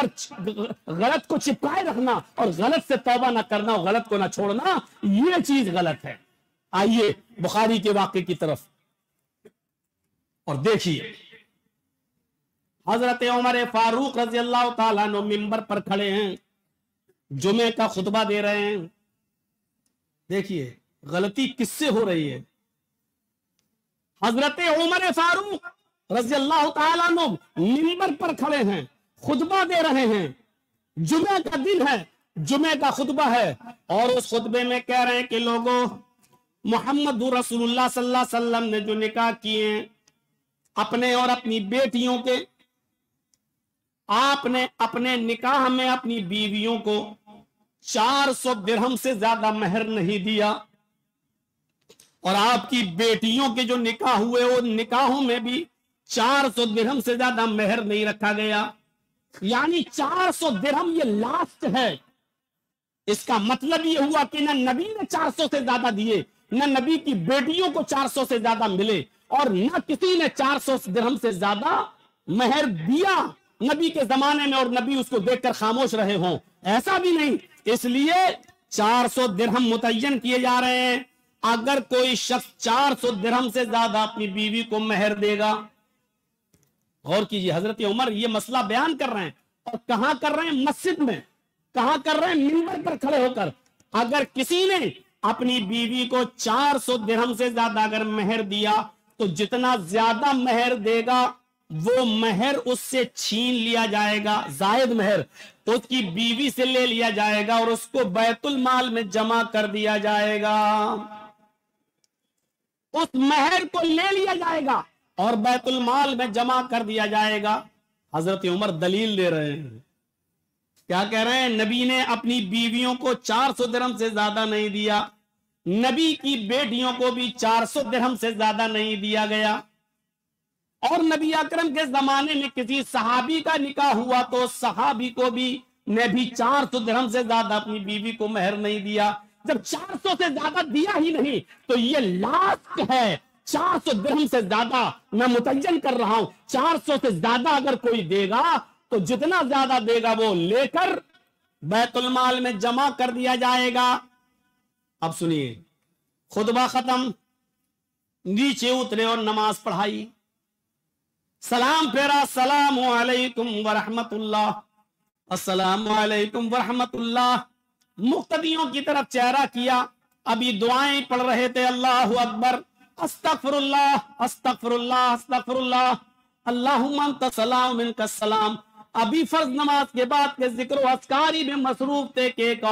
غلط کو چپکائے رکھنا اور غلط سے توبہ نہ کرنا اور غلط کو نہ چھوڑنا, یہ چیز غلط ہے. آئیے بخاری کے واقعے کی طرف اور دیکھیے. حضرت عمر فاروق رضی اللہ تعالیٰ عنہ ممبر پر کھڑے ہیں, جمعے کا خطبہ دے رہے ہیں. دیکھیے غلطی کس سے ہو رہی ہے. حضرت عمر فاروق رضی اللہ تعالیٰ عنہ منبر پر کھڑے ہیں, خطبہ دے رہے ہیں, جمعہ کا دن ہے, جمعہ کا خطبہ ہے, اور اس خطبے میں کہہ رہے ہیں کہ لوگوں, محمد رسول اللہ صلی اللہ علیہ وسلم نے جو نکاح کیے اپنے اور اپنی بیٹیوں کے, آپ نے اپنے نکاح میں اپنی بیویوں کو 400 درہم سے زیادہ مہر نہیں دیا, اور آپ کی بیٹیوں کے جو نکاح ہوئے وہ نکاحوں میں بھی 400 درہم سے زیادہ مہر نہیں رکھا گیا. یعنی 400 درہم یہ لاسٹ ہے. اس کا مطلب یہ ہوا کہ نہ نبی نے 400 سے زیادہ دیے, نہ نبی کی بیٹیوں کو 400 سے زیادہ ملے, اور نہ کسی نے 400 درہم سے زیادہ مہر دیا نبی کے زمانے میں, اور نبی اس کو دیکھ کر خاموش رہے ہوں, ایسا بھی نہیں. اس لیے 400 درہم متعین کیے جا رہے ہیں. اگر کوئی شخص 400 درہم سے زیادہ اپنی بیوی کو مہر دے گا, غور کیجیے, حضرت عمر یہ مسئلہ بیان کر رہے ہیں, اور کہاں کر رہے ہیں؟ مسجد میں. کہاں کر رہے ہیں؟ منبر پر کھڑے ہو کر. اگر کسی نے اپنی بیوی کو 400 درہم سے زیادہ اگر مہر دیا تو جتنا زیادہ مہر دے گا وہ مہر اس سے چھین لیا جائے گا, زائد مہر. اس کی بیوی سے لے لیا جائے گا اور اس کو بیت المال میں جمع کر دیا جائے گا. اس مہر کو لے لیا جائے گا اور بیت المال میں جمع کر دیا جائے گا. حضرت عمر دلیل دے رہے ہیں. کیا کہہ رہے ہیں؟ نبی نے اپنی بیویوں کو 400 درہم سے زیادہ نہیں دیا, نبی کی بیٹیوں کو بھی 400 درہم سے زیادہ نہیں دیا گیا. اور نبی اکرم کے زمانے میں کسی صحابی کا نکاح ہوا تو صحابی کو بھی نے بھی 400 درہم سے زیادہ اپنی بیوی کو مہر نہیں دیا. جب 400 سے زیادہ دیا ہی نہیں تو یہ لاسٹ ہے. 400 درہم سے زیادہ میں متعین کر رہا ہوں, 400 سے زیادہ اگر کوئی دے گا تو جتنا زیادہ دے گا وہ لے کر بیت المال میں جمع کر دیا جائے گا. اب سنیے, خطبہ ختم, نیچے اترے اور نماز پڑھائی, سلام پھیرا, السلام علیکم ورحمت اللہ, السلام علیکم ورحمت اللہ. مقتدیوں کی طرف چہرہ کیا, ابھی دعائیں پڑھ رہے تھے, اللہ اکبر, استغفر اللہ استغفر اللہ استغفر اللہ, اللہم انت السلام منک السلام. ابھی فرض نماز کے بعد کے ذکر و اذکاری میں مصروف تھے کہ ایک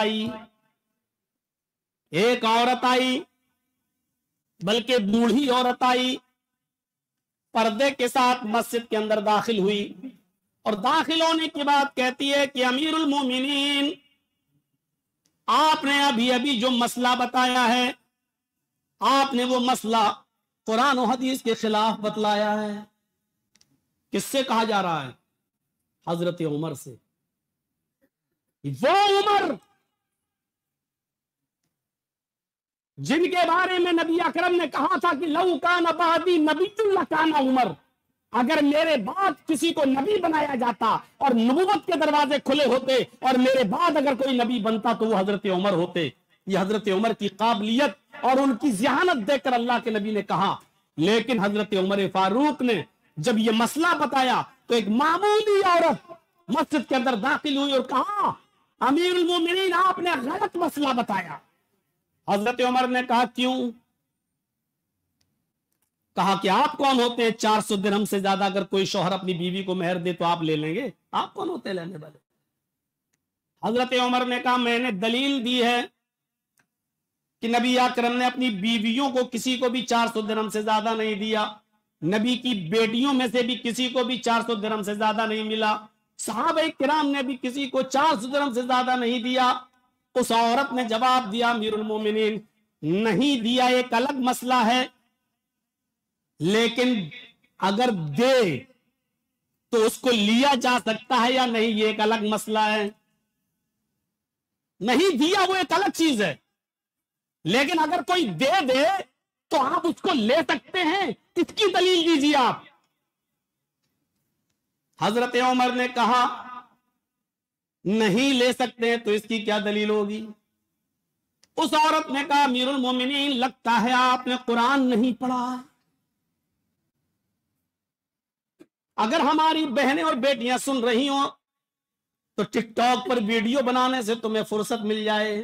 عورت آئی, بلکہ بوڑھی عورت آئی, پردے کے ساتھ مسجد کے اندر داخل ہوئی, اور داخل ہونے کے بعد کہتی ہے کہ امیر المومنین, آپ نے ابھی ابھی جو مسئلہ بتایا ہے, آپ نے وہ مسئلہ قرآن و حدیث کے خلاف بتلایا ہے. کس سے کہا جا رہا ہے؟ حضرت عمر سے. وہ عمر جن کے بارے میں نبی اکرم نے کہا تھا کہ لو کان بعدی نبی لکان عمر, اگر میرے بعد کسی کو نبی بنایا جاتا اور نبوت کے دروازے کھلے ہوتے اور میرے بعد اگر کوئی نبی بنتا تو وہ حضرت عمر ہوتے. یہ حضرت عمر کی قابلیت اور ان کی ذہانت دیکھ کر اللہ کے نبی نے کہا. لیکن حضرت عمر فاروق نے جب یہ مسئلہ بتایا تو ایک معمولی عورت مسجد کے اندر داخل ہوئی اور کہا, امیر المومنین آپ نے غلط مسئلہ بتایا. حضرت عمر نے کہا کیوں؟ کہا کہ آپ کون ہوتے ہیں 400 درہم سے زیادہ اگر کوئی شوہر اپنی بیوی کو مہر دے تو آپ لے لیں گے؟ آپ کون ہوتے ہیں لینے والے؟ حضرت عمر نے کہا میں نے دلیل دی ہے کہ نبی اکرم نے اپنی بیویوں کو کسی کو بھی 400 درہم سے زیادہ نہیں دیا, نبی کی بیٹیوں میں سے بھی کسی کو بھی 400 درہم سے زیادہ نہیں ملا, صحابہ کرام نے بھی کسی کو 400 درہم سے زیادہ نہیں دیا. اس عورت نے جواب دیا, امیر المومنین نہیں دیا ایک الگ مسئلہ ہے, لیکن اگر دے تو اس کو لیا جا سکتا ہے یا نہیں, یہ ایک الگ مسئلہ ہے. نہیں دیا وہ ایک الگ چیز ہے, لیکن اگر کوئی دے دے تو آپ اس کو لے سکتے ہیں, اس کی دلیل دیجیے آپ. حضرت عمر نے کہا نہیں لے سکتے ہیں, تو اس کی کیا دلیل ہوگی؟ اس عورت نے کہا امیر المومنین لگتا ہے آپ نے قرآن نہیں پڑھا. اگر ہماری بہنیں اور بیٹیاں سن رہی ہوں تو ٹک ٹاک پر ویڈیو بنانے سے تمہیں فرصت مل جائے,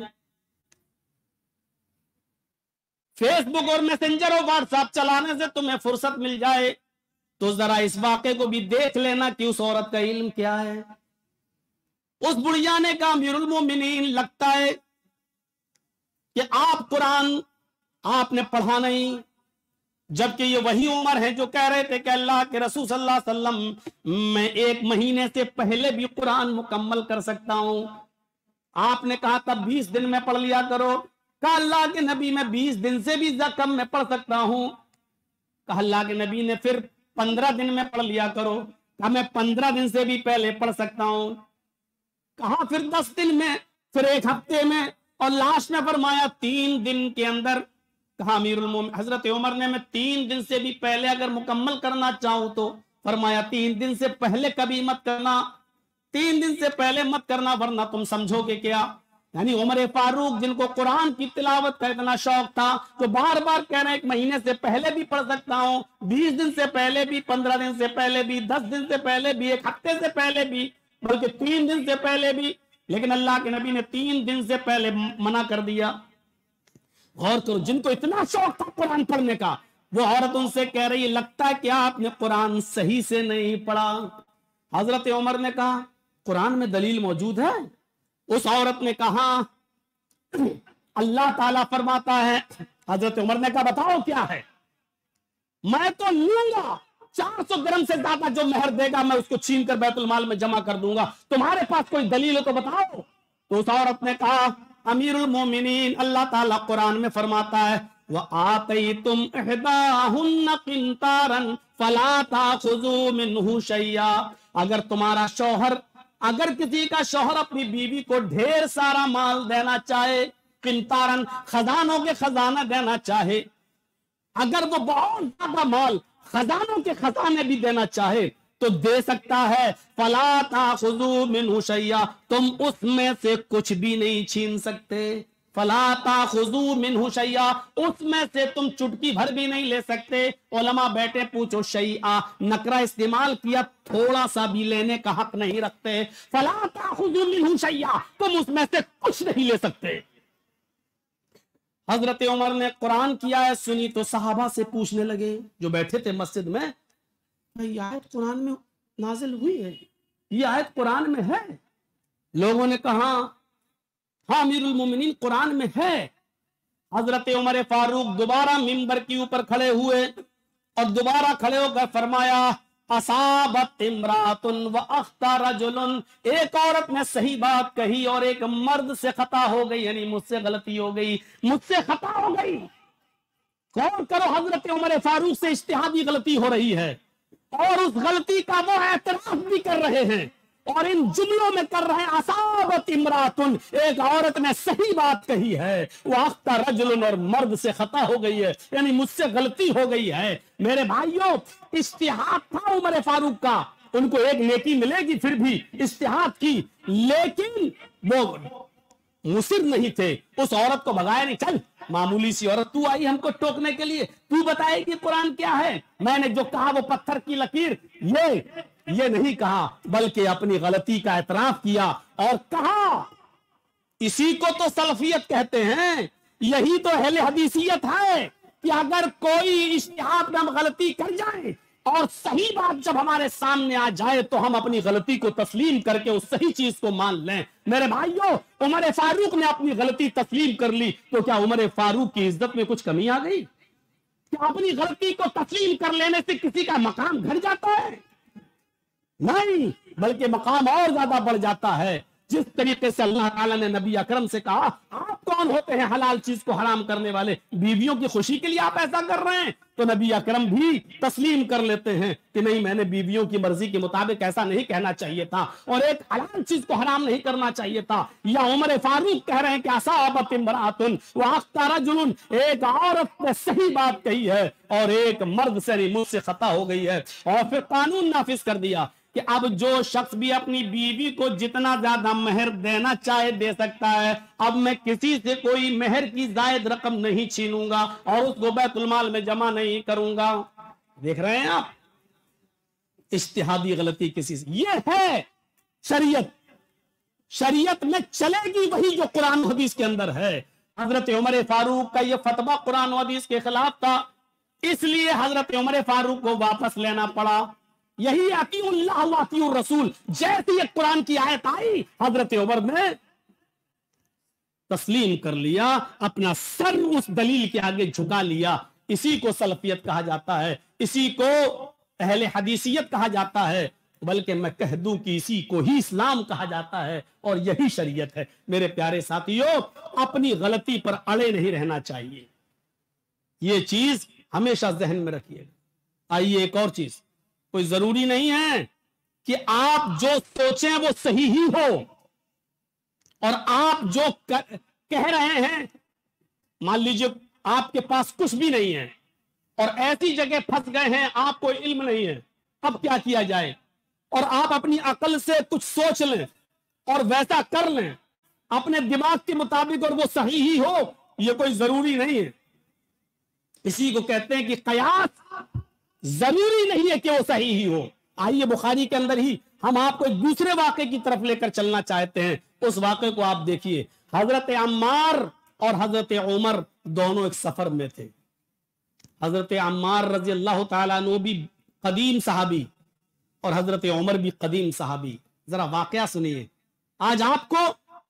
فیس بک اور میسنجر اور واٹس ایپ چلانے سے تمہیں فرصت مل جائے, تو ذرا اس واقعے کو بھی دیکھ لینا کہ اس عورت کا علم کیا ہے. اس بڑھیا نے کہا امیر المومنین لگتا ہے کہ آپ قرآن آپ نے پڑھا نہیں, جبکہ یہ وہی عمر ہے جو کہہ رہے تھے کہ اللہ کے رسول صلی اللہ علیہ وسلم میں 1 مہینے سے پہلے بھی قرآن مکمل کر سکتا ہوں. آپ نے کہا تب 20 دن میں پڑھ لیا کرو. کہا اللہ کے نبی میں 20 دن سے بھی کم میں پڑھ سکتا ہوں. کہا اللہ کے نبی نے پھر 15 دن میں پڑھ لیا کرو. کہا میں 15 دن سے بھی پہلے پڑھ سکتا ہوں. کہا پھر 10 دن میں, پھر 1 ہفتے میں, اور لاسٹ میں فرمایا 3 دن کے اندر. کہا امیر المومنین حضرت عمر نے میں 3 دن سے بھی پہلے اگر مکمل کرنا چاہوں تو, فرمایا 3 دن سے پہلے کبھی مت کرنا, 3 دن سے پہلے مت کرنا ورنہ تم سمجھو گے کیا. یعنی عمر فاروق جن کو قرآن کی تلاوت کا اتنا شوق تھا تو بار بار کہہ رہے ہیں 1 مہینے سے پہلے بھی پڑھ سکتا ہوں, 20 دن سے پہلے بھی, 15 دن سے پہلے بھی, 10 دن سے پہلے بھی, 1 ہفتے سے پہلے بھی, بلکہ 3 دن سے پہلے بھی. لیکن اللہ کے نبی نے 3 دن سے پہلے منع کر دیا. غور کرو, جن کو اتنا شوق تھا قرآن پڑھنے کا, وہ عورت ان سے کہہ رہی ہے لگتا ہے کہ آپ نے قرآن صحیح سے نہیں پڑھا. حضرت عمر نے کہا قرآن میں دلیل موجود ہے؟ اس عورت نے کہا اللہ تعالیٰ فرماتا ہے، حضرت عمر نے کہا بتاؤ کیا ہے؟ میں تو لوں گا 400 درہم سے زیادہ جو مہر دے گا میں اس کو چھین کر بیت المال میں جمع کر دوں گا، تمہارے پاس کوئی دلیل ہے تو بتاؤ۔ تو اس عورت نے کہا امیر المومنین اللہ تعالیٰ قرآن میں فرماتا ہے وَآتَيْتُمْ إِحْدَاهُنَّ قِنْطَارًا فَلَا تَأْخُذُوا مِنْهُ شَيْئًا، اگر تمہارا شوہر، اگر کسی کا شوہر اپنی بیوی کو ڈھیر سارا مال دینا چاہے، قنطارن خزانوں کے خزانہ دینا چاہے، اگر وہ بہت زیادہ مال خزانوں کے خزانے بھی دینا چاہے تو دے سکتا ہے۔ فَلَا تَأْخُذُوا مِنْهُ شَيْئًا، تم اس میں سے کچھ بھی نہیں چھین سکتے۔ فَلَا تَأْخُذُوا مِنْهُ شَيْئًا، اس میں سے تم چٹکی بھر بھی نہیں لے سکتے۔ علماء بیٹھے پوچھو شیئا نکرہ استعمال کیا، تھوڑا سا بھی لینے کا حق نہیں رکھتے۔ فَلَا تَأْخُذُوا مِنْهُ شَيْئًا، تم اس میں سے کچھ نہیں لے سکتے۔ حضرت عمر نے قرآن کی آیت سنی تو صحابہ سے پوچھنے لگے جو بیٹھے تھے مسجد میں، یہ آیت قرآن میں نازل ہوئی ہے، یہ آیت قرآن میں ہے؟ لوگوں نے کہا ہاں امیر المومنین قرآن میں ہے۔ حضرت عمر فاروق دوبارہ منبر کے اوپر کھڑے ہوئے اور دوبارہ کھڑے ہو کر فرمایا اصابت امرات واخطا رجل، ایک عورت نے صحیح بات کہی اور ایک مرد سے خطا ہو گئی، یعنی مجھ سے غلطی ہو گئی، مجھ سے خطا ہو گئی۔ غور کرو، حضرت عمر فاروق سے اجتہادی غلطی ہو رہی ہے اور اس غلطی کا وہ اعتراف بھی کر رہے ہیں اور ان جملوں میں کر رہے ہیں اصابت امرات، ایک عورت نے صحیح بات کہی ہے، واخطا رجل، اور مرد سے خطا ہو گئی ہے، یعنی مجھ سے غلطی ہو گئی ہے۔ میرے بھائیوں اجتہاد تھا عمر فاروق کا، ان کو ایک نیکی ملے گی پھر بھی اجتہاد کی، لیکن وہ مصر نہیں تھے، اس عورت کو بھگایا نہیں، چل معمولی سی عورت تو آئی ہم کو ٹوکنے کے لیے، تو بتائے کہ قرآن کیا ہے؟ میں نے جو کہا وہ پتھر کی لکیر، یہ نہیں کہا بلکہ اپنی غلطی کا اعتراف کیا اور کہا، اسی کو تو سلفیت کہتے ہیں، یہی تو اہل حدیثیت ہے کہ اگر کوئی اجتہاد میں ہم غلطی کر جائیں اور صحیح بات جب ہمارے سامنے آ جائے تو ہم اپنی غلطی کو تسلیم کر کے اس صحیح چیز کو مان لیں۔ میرے بھائیوں عمر فاروق نے اپنی غلطی تسلیم کر لی تو کیا عمر فاروق کی عزت میں کچھ کمی آ گئی؟ کیا اپنی غلطی کو تسلیم کر لینے سے کسی کا مقام گھٹ جاتا ہے؟ نہیں، بلکہ مقام اور زیادہ بڑھ جاتا ہے۔ جس طریقے سے اللہ تعالیٰ نے نبی اکرم سے کہا آپ کون ہوتے ہیں حلال چیز کو حرام کرنے والے، بیویوں کی خوشی کے لیے آپ ایسا کر رہے ہیں، تو نبی اکرم بھی تسلیم کر لیتے ہیں کہ نہیں، میں نے بیویوں کی مرضی کے مطابق ایسا نہیں کہنا چاہیے تھا اور ایک حلال چیز کو حرام نہیں کرنا چاہیے تھا۔ یا عمر فاروق کہہ رہے ہیں کہ اصابت امرأۃ واخطا رجل، ایک عورت نے صحیح بات کہی ہے اور ایک مرد سے مجھ سے خطا ہو گئی ہے، اور پھر قانون نافذ کر دیا کہ اب جو شخص بھی اپنی بیوی کو جتنا زیادہ مہر دینا چاہے دے سکتا ہے، اب میں کسی سے کوئی مہر کی زائد رقم نہیں چھینوں گا اور اس کو بیت المال میں جمع نہیں کروں گا۔ دیکھ رہے ہیں آپ اجتہادی غلطی کسی سے، یہ ہے شریعت، شریعت میں چلے گی وہی جو قرآن و حدیث کے اندر ہے۔ حضرت عمر فاروق کا یہ فتویٰ قرآن و حدیث کے خلاف تھا، اس لیے حضرت عمر فاروق کو واپس لینا پڑا۔ یہی اطیعوا اللہ و اطیعوا الرسول، جیسی یہ قرآن کی آیت آئی حضرت عمر نے تسلیم کر لیا، اپنا سر اس دلیل کے آگے جھکا لیا۔ اسی کو سلفیت کہا جاتا ہے، اسی کو اہل حدیثیت کہا جاتا ہے، بلکہ میں کہہ دوں کہ اسی کو ہی اسلام کہا جاتا ہے اور یہی شریعت ہے۔ میرے پیارے ساتھیوں اپنی غلطی پر اڑے نہیں رہنا چاہیے، یہ چیز ہمیشہ ذہن میں رکھیے۔ آئیے ایک اور چیز، کوئی ضروری نہیں ہے کہ آپ جو سوچیں وہ صحیح ہی ہو، اور آپ جو کہہ رہے ہیں، مان لیجئے آپ کے پاس کچھ بھی نہیں ہے اور ایسی جگہ پھنس گئے ہیں آپ کو علم نہیں ہے، اب کیا کیا جائے، اور آپ اپنی عقل سے کچھ سوچ لیں اور ویسا کر لیں اپنے دماغ کے مطابق اور وہ صحیح ہی ہو، یہ کوئی ضروری نہیں ہے۔ اسی کو کہتے ہیں کہ قیاس ضروری نہیں ہے کہ وہ صحیح ہی ہو۔ آئیے بخاری کے اندر ہی ہم آپ کو ایک دوسرے واقعے کی طرف لے کر چلنا چاہتے ہیں، اس واقعے کو آپ دیکھیے۔ حضرت عمار اور حضرت عمر دونوں ایک سفر میں تھے۔ حضرت عمار رضی اللہ تعالیٰ عنہ بھی قدیم صحابی اور حضرت عمر بھی قدیم صحابی، ذرا واقعہ سنیے، آج آپ کو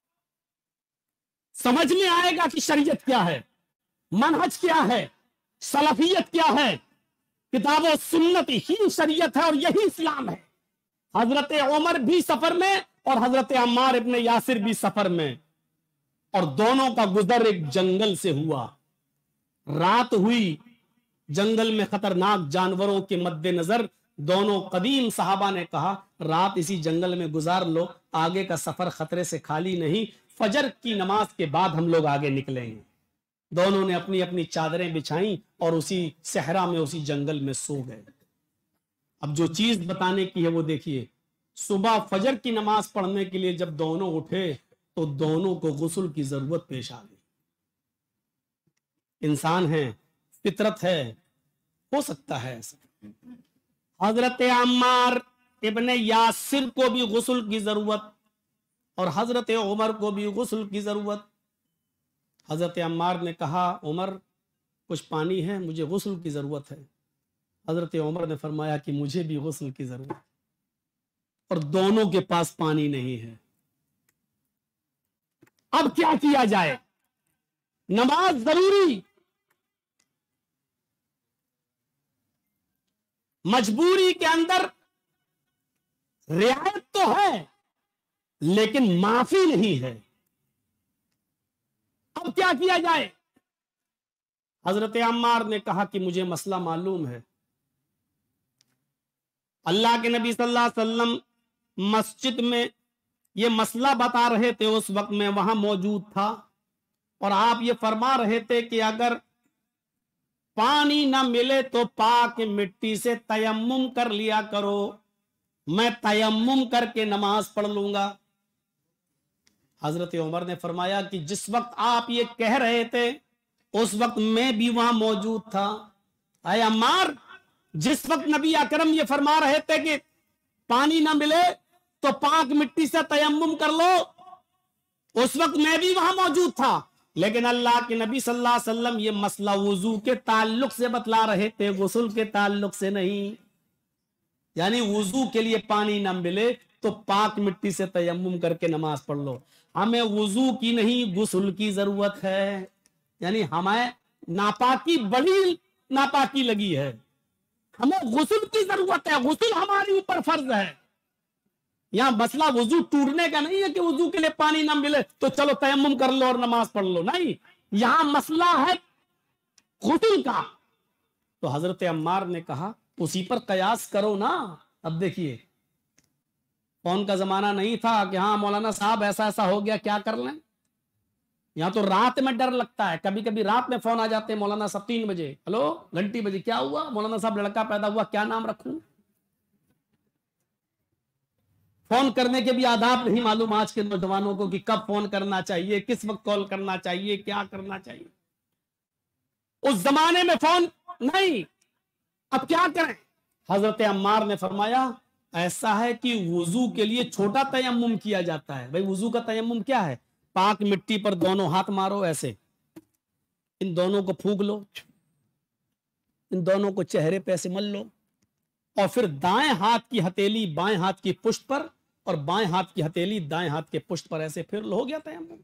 سمجھ میں آئے گا کہ شریعت کیا ہے، منہج کیا ہے، سلفیت کیا ہے۔ کتاب و سنت ہی شریعت ہے اور یہی اسلام ہے۔ حضرت عمر بھی سفر میں اور حضرت عمار ابن یاسر بھی سفر میں، اور دونوں کا گزر ایک جنگل سے ہوا۔ رات ہوئی، جنگل میں خطرناک جانوروں کے مد نظر دونوں قدیم صحابہ نے کہا رات اسی جنگل میں گزار لو، آگے کا سفر خطرے سے خالی نہیں، فجر کی نماز کے بعد ہم لوگ آگے نکلیں گے۔ دونوں نے اپنی اپنی چادریں بچھائیں اور اسی صحرا میں اسی جنگل میں سو گئے۔ اب جو چیز بتانے کی ہے وہ دیکھیے، صبح فجر کی نماز پڑھنے کے لیے جب دونوں اٹھے تو دونوں کو غسل کی ضرورت پیش آ گئی۔ انسان ہے، فطرت ہے، ہو سکتا ہے ایسا۔ حضرت عمار ابن یاسر کو بھی غسل کی ضرورت اور حضرت عمر کو بھی غسل کی ضرورت۔ حضرت عمار نے کہا عمر کچھ پانی ہے، مجھے غسل کی ضرورت ہے۔ حضرت عمر نے فرمایا کہ مجھے بھی غسل کی ضرورت، اور دونوں کے پاس پانی نہیں ہے۔ اب کیا کیا جائے؟ نماز ضروری، مجبوری کے اندر رعایت تو ہے لیکن معافی نہیں ہے۔ اب کیا کیا جائے؟ حضرت عمار نے کہا کہ مجھے مسئلہ معلوم ہے۔ اللہ کے نبی صلی اللہ علیہ وسلم مسجد میں یہ مسئلہ بتا رہے تھے، اس وقت میں وہاں موجود تھا، اور آپ یہ فرما رہے تھے کہ اگر پانی نہ ملے تو پاک مٹی سے تیمم کر لیا کرو، میں تیمم کر کے نماز پڑھ لوں گا۔ حضرت عمر نے فرمایا کہ جس وقت آپ یہ کہہ رہے تھے اس وقت میں بھی وہاں موجود تھا۔ اے عمار، جس وقت نبی اکرم یہ فرما رہے تھے کہ پانی نہ ملے تو پاک مٹی سے تیمم کر لو، اس وقت میں بھی وہاں موجود تھا، لیکن اللہ کے نبی صلی اللہ علیہ وسلم یہ مسئلہ وضو کے تعلق سے بتلا رہے تھے، غسل کے تعلق سے نہیں۔ یعنی وضو کے لیے پانی نہ ملے تو پاک مٹی سے تیمم کر کے نماز پڑھ لو۔ ہمیں وضو کی نہیں غسل کی ضرورت ہے، یعنی ہمیں ناپاکی بڑی ناپاکی لگی ہے، ہمیں غسل کی ضرورت ہے، غسل ہمارے اوپر فرض ہے۔ یہاں مسئلہ وضو ٹوٹنے کا نہیں ہے کہ وضو کے لیے پانی نہ ملے تو چلو تیمم کر لو اور نماز پڑھ لو، نہیں، یہاں مسئلہ ہے غسل کا۔ تو حضرت عمار نے کہا اسی پر قیاس کرو نا۔ اب دیکھیے، فون کا زمانہ نہیں تھا کہ ہاں مولانا صاحب ایسا ایسا ہو گیا کیا کر لیں۔ یہاں تو رات میں ڈر لگتا ہے، کبھی کبھی رات میں فون آ جاتے ہیں مولانا صاحب 3 بجے، ہلو گھنٹی بجے، کیا ہوا مولانا صاحب؟ لڑکا پیدا ہوا، کیا نام رکھوں؟ فون کرنے کے بھی آداب نہیں معلوم آج کے نوجوانوں کو کہ کب فون کرنا چاہیے، کس وقت کال کرنا چاہیے، کیا کرنا چاہیے۔ اس زمانے میں فون نہیں، اب کیا کریں؟ حضرت عمار نے فرمایا ایسا ہے کہ وضو کے لیے چھوٹا تیمم کیا جاتا ہے۔ بھائی وضو کا تیمم کیا ہے؟ پاک مٹی پر دونوں ہاتھ مارو، ایسے ان دونوں کو پھونک لو، ان دونوں کو چہرے پہ ایسے مل لو، اور پھر دائیں ہاتھ کی ہتھیلی بائیں ہاتھ کی پشت پر اور بائیں ہاتھ کی ہتھیلی دائیں ہاتھ کے پشت پر ایسے پھر ہو گیا تیمم۔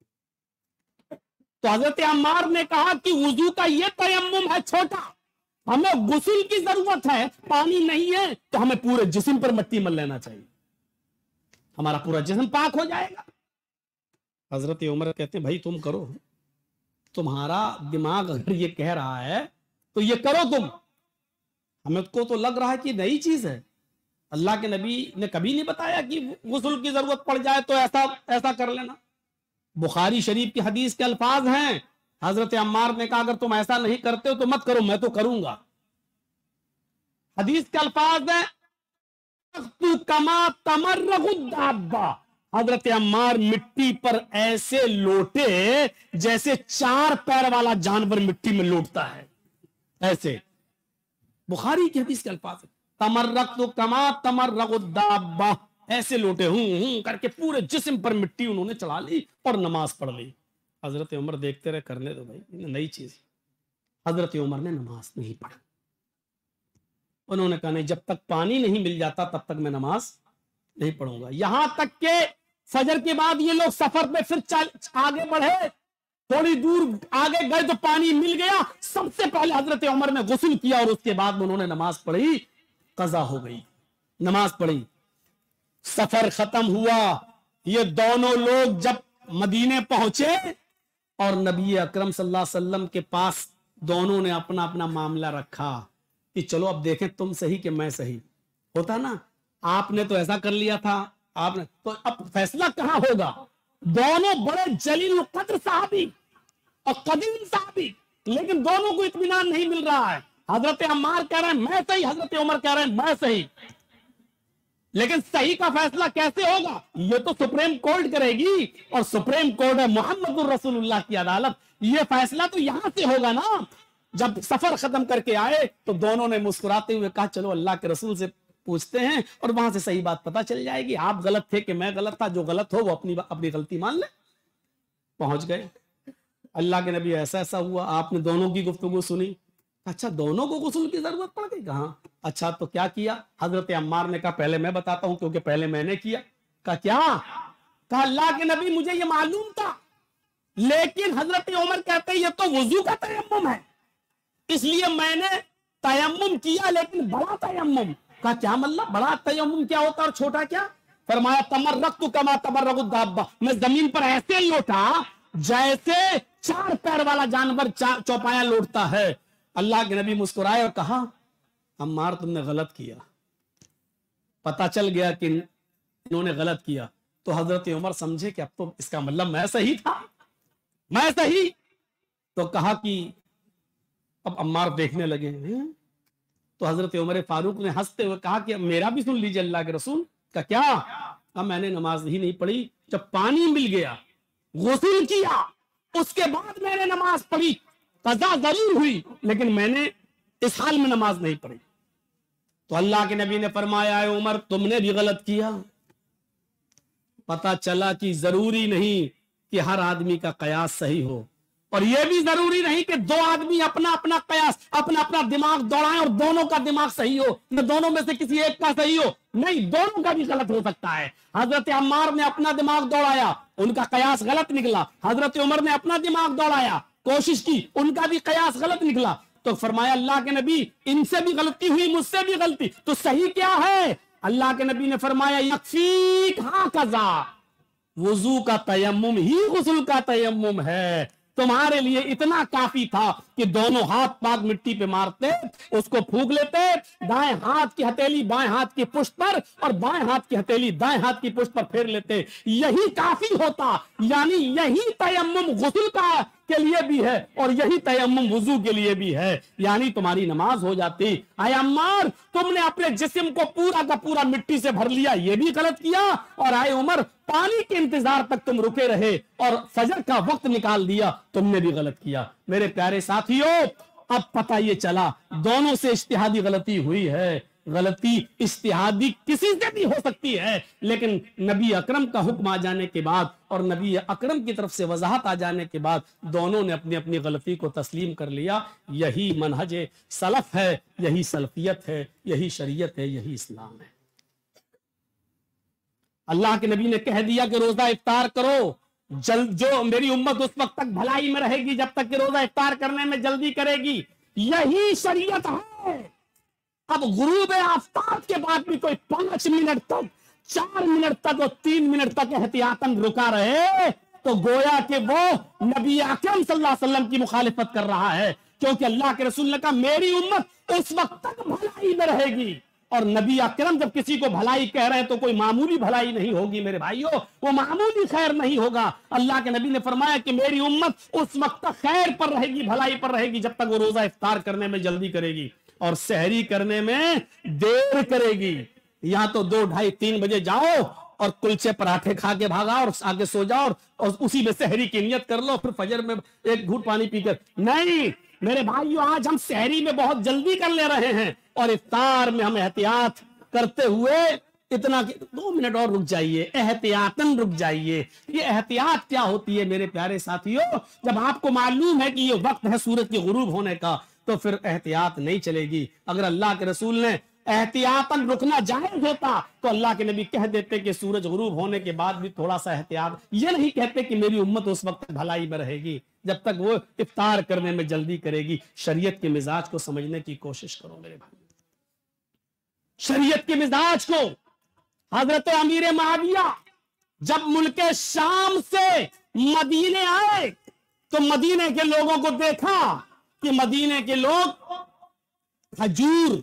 تو حضرت عمار نے کہا کہ وضو کا یہ تیمم ہے چھوٹا، ہمیں غسل کی ضرورت ہے، پانی نہیں ہے تو ہمیں پورے جسم پر مٹی مل لینا چاہیے، ہمارا پورا جسم پاک ہو جائے گا۔ حضرت عمر کہتے ہیں بھائی تم کرو، تمہارا دماغ اگر یہ کہہ رہا ہے تو یہ کرو تم، ہمیں کو تو لگ رہا ہے کہ نئی چیز ہے، اللہ کے نبی نے کبھی نہیں بتایا کہ غسل کی ضرورت پڑ جائے تو ایسا کر لینا۔ بخاری شریف کی حدیث کے الفاظ ہیں، حضرت عمار نے کہا اگر تم ایسا نہیں کرتے ہو تو مت کرو، میں تو کروں گا۔ حدیث کے الفاظ ہیں کما تمرغ الدابہ، حضرت عمار مٹی پر ایسے لوٹے جیسے 4 پیر والا جانور مٹی میں لوٹتا ہے، ایسے۔ بخاری کی حدیث کے الفاظ ہیں تمرغت کما تمرغ الدابہ، ایسے لوٹے ہوں کر کے پورے جسم پر مٹی انہوں نے چلا لی اور نماز پڑھ لی۔ حضرت عمر دیکھتے رہے، کرنے دو بھائی، نئی چیز۔ حضرت عمر نے نماز نہیں پڑھا، انہوں نے کہا نہیں، جب تک پانی نہیں مل جاتا تب تک میں نماز نہیں پڑھوں گا. یہاں تک کہ فجر کے بعد یہ لوگ سفر پہ پھر آگے بڑھے, تھوڑی دور آگے گئے تو پانی مل گیا. سب سے پہلے حضرت عمر نے غسل کیا اور اس کے بعد انہوں نے نماز پڑھی, قضا ہو گئی, نماز پڑھی. سفر ختم ہوا. یہ دونوں لوگ جب مدینے پہنچے اور نبی اکرم صلی اللہ علیہ وسلم کے پاس دونوں نے اپنا اپنا معاملہ رکھا کہ چلو اب دیکھیں تم صحیح کہ میں صحیح. ہوتا نا, آپ نے تو ایسا کر لیا تھا, آپ نے تو اب فیصلہ کہاں ہوگا. دونوں بڑے جلیل القدر صحابی اور قدیم صحابی, لیکن دونوں کو اطمینان نہیں مل رہا ہے. حضرت عمار کہہ رہے ہیں میں صحیح, حضرت عمر کہہ رہے ہیں میں صحیح. لیکن صحیح کا فیصلہ کیسے ہوگا, یہ تو سپریم کورٹ کرے گی, اور سپریم کورٹ ہے محمد الرسول اللہ کی عدالت. یہ فیصلہ تو یہاں سے ہوگا نا. جب سفر ختم کر کے آئے تو دونوں نے مسکراتے ہوئے کہا چلو اللہ کے رسول سے پوچھتے ہیں اور وہاں سے صحیح بات پتہ چل جائے گی. آپ غلط تھے کہ میں غلط تھا, جو غلط ہو وہ اپنی غلطی مان لے. پہنچ گئے. اللہ کے نبی ایسا ایسا ہوا, آپ نے دونوں کی گفتگو سنی. اچھا دونوں کو غسل کی ضرورت پڑ گئی, کہاں. اچھا تو کیا کیا. حضرت عمار نے کہا پہلے میں بتاتا ہوں کیونکہ پہلے میں نے کیا. کہا کیا. کہا اللہ کے نبی مجھے یہ معلوم تھا, لیکن حضرت عمر کہتے ہیں یہ تو وضو کا تیمم ہے, اس لیے میں نے تیمم کیا, لیکن بڑا تیمم. کہا کیا مطلب, بڑا تیمم کیا ہوتا اور چھوٹا کیا. فرمایا تمرقت کما تمرق الدابہ, میں زمین پر ایسے لوٹا جیسے 4 پیر والا جانور چوپایا لوٹتا ہے. اللہ کے نبی مسکرائے اور کہا عمار تم نے غلط کیا. پتا چل گیا کہ انہوں نے غلط کیا. تو حضرت عمر سمجھے کہ اب تو اس کا مطلب میں صحیح تھا, میں صحیح. تو کہا کہ اب عمار دیکھنے لگے. تو حضرت عمر فاروق نے ہنستے ہوئے کہا کہ میرا بھی سن لیجئے اللہ کے رسول. کا کیا. اب میں نے نماز ہی نہیں پڑھی, جب پانی مل گیا غسل کیا اس کے بعد میں نے نماز پڑھی. قضا ضرور ہوئی لیکن میں نے اس حال میں نماز نہیں پڑھی. تو اللہ کے نبی نے فرمایا اے عمر تم نے بھی غلط کیا. پتا چلا کہ ضروری نہیں کہ ہر آدمی کا قیاس صحیح ہو, اور یہ بھی ضروری نہیں کہ 2 آدمی اپنا اپنا قیاس اپنا اپنا دماغ دوڑائیں اور دونوں کا دماغ صحیح ہو, نہ دونوں میں سے کسی ایک کا صحیح ہو. نہیں, دونوں کا بھی غلط ہو سکتا ہے. حضرت عمار نے اپنا دماغ دوڑایا, ان کا قیاس غلط نکلا. حضرت عمر نے اپنا دماغ دوڑایا, کوشش کی, ان کا بھی قیاس غلط نکلا. تو فرمایا اللہ کے نبی ان سے بھی غلطی ہوئی, مجھ سے بھی غلطی, تو صحیح کیا ہے. اللہ کے نبی نے فرمایا یکفیک ہاکذا, وضو کا تیمم ہی غسل کا تیمم ہے. تمہارے لیے اتنا کافی تھا کہ دونوں ہاتھ پاک مٹی پہ مارتے, اس کو پھونک لیتے, دائیں ہاتھ کی ہتھیلی بائیں ہاتھ کی پشت پر اور بائیں ہاتھ کی ہتھیلی دائیں ہاتھ کی پشت پر پھیر لیتے. یہی کافی ہوتا. یعنی یہی تیمم غسل کا کے لیے بھی ہے اور یہی تیمم وضو کے لیے بھی ہے, یعنی تمہاری نماز ہو جاتی. اے عمار تم نے اپنے جسم کو پورا کا پورا مٹی سے بھر لیا, یہ بھی غلط کیا. اور اے عمر پانی کے انتظار تک تم رکے رہے اور فجر کا وقت نکال دیا, تم نے بھی غلط کیا. میرے پیارے ساتھیوں اب پتہ یہ چلا دونوں سے اجتہادی غلطی ہوئی ہے. غلطی اجتہادی کسی سے بھی ہو سکتی ہے, لیکن نبی اکرم کا حکم آ جانے کے بعد اور نبی اکرم کی طرف سے وضاحت آ جانے کے بعد دونوں نے اپنی اپنی غلطی کو تسلیم کر لیا. یہی منہج سلف ہے, یہی سلفیت ہے, یہی شریعت ہے, یہی اسلام ہے. اللہ کے نبی نے کہہ دیا کہ روزہ افطار کرو, جو میری امت اس وقت تک بھلائی میں رہے گی جب تک کہ روزہ افطار کرنے میں جلدی کرے گی. یہی شریعت ہے. اب غروب آفتاب کے بعد بھی کوئی 5 منٹ تک, 4 منٹ تک اور 3 منٹ تک احتیاطاً رکا رہے تو گویا کہ وہ نبی اکرم صلی اللہ علیہ وسلم کی مخالفت کر رہا ہے, کیونکہ اللہ کے رسول نے کہا میری امت اس وقت تک بھلائی میں رہے گی. اور نبی اکرم جب کسی کو بھلائی کہہ رہے ہیں تو کوئی معمولی بھلائی نہیں ہوگی میرے بھائیوں, وہ معمولی خیر نہیں ہوگا. اللہ کے نبی نے فرمایا کہ میری امت اس وقت تک خیر پر رہے گی, بھلائی پر رہے گی جب تک وہ روزہ افطار کرنے میں جلدی کرے گی اور سحری کرنے میں دیر کرے گی. یا تو 2, 2:30, 3 بجے جاؤ اور کلچے پراٹھے کھا کے بھاگا اور آگے سو جاؤ اور اسی میں سحری کی نیت کر لو, پھر فجر میں 1 گھونٹ پانی پی کر. نہیں میرے بھائیو, آج ہم سحری میں بہت جلدی کر لے رہے ہیں اور افطار میں ہم احتیاط کرتے ہوئے اتنا 2 منٹ اور رک جائیے, احتیاطاً رک جائیے. یہ احتیاط کیا ہوتی ہے میرے پیارے ساتھیوں؟ جب آپ کو معلوم ہے کہ یہ وقت ہے سورج کے غروب ہونے کا تو پھر احتیاط نہیں چلے گی. اگر اللہ کے رسول نے एहतियातन रुकना जायज होता तो अल्लाह के नबी कह देते कि सूरज गुरूब होने के बाद भी थोड़ा सा एहतियात, ये नहीं कहते कि मेरी उम्मत उस वक्त भलाई में रहेगी जब तक वो इफ्तार करने में जल्दी करेगी। शरीयत के मिजाज को समझने की कोशिश करो मेरे भाई, शरीयत के मिजाज को। हजरत अमीर मुआविया जब मुल्क शाम से मदीने आए तो मदीने के लोगों को देखा कि मदीने के लोग खजूर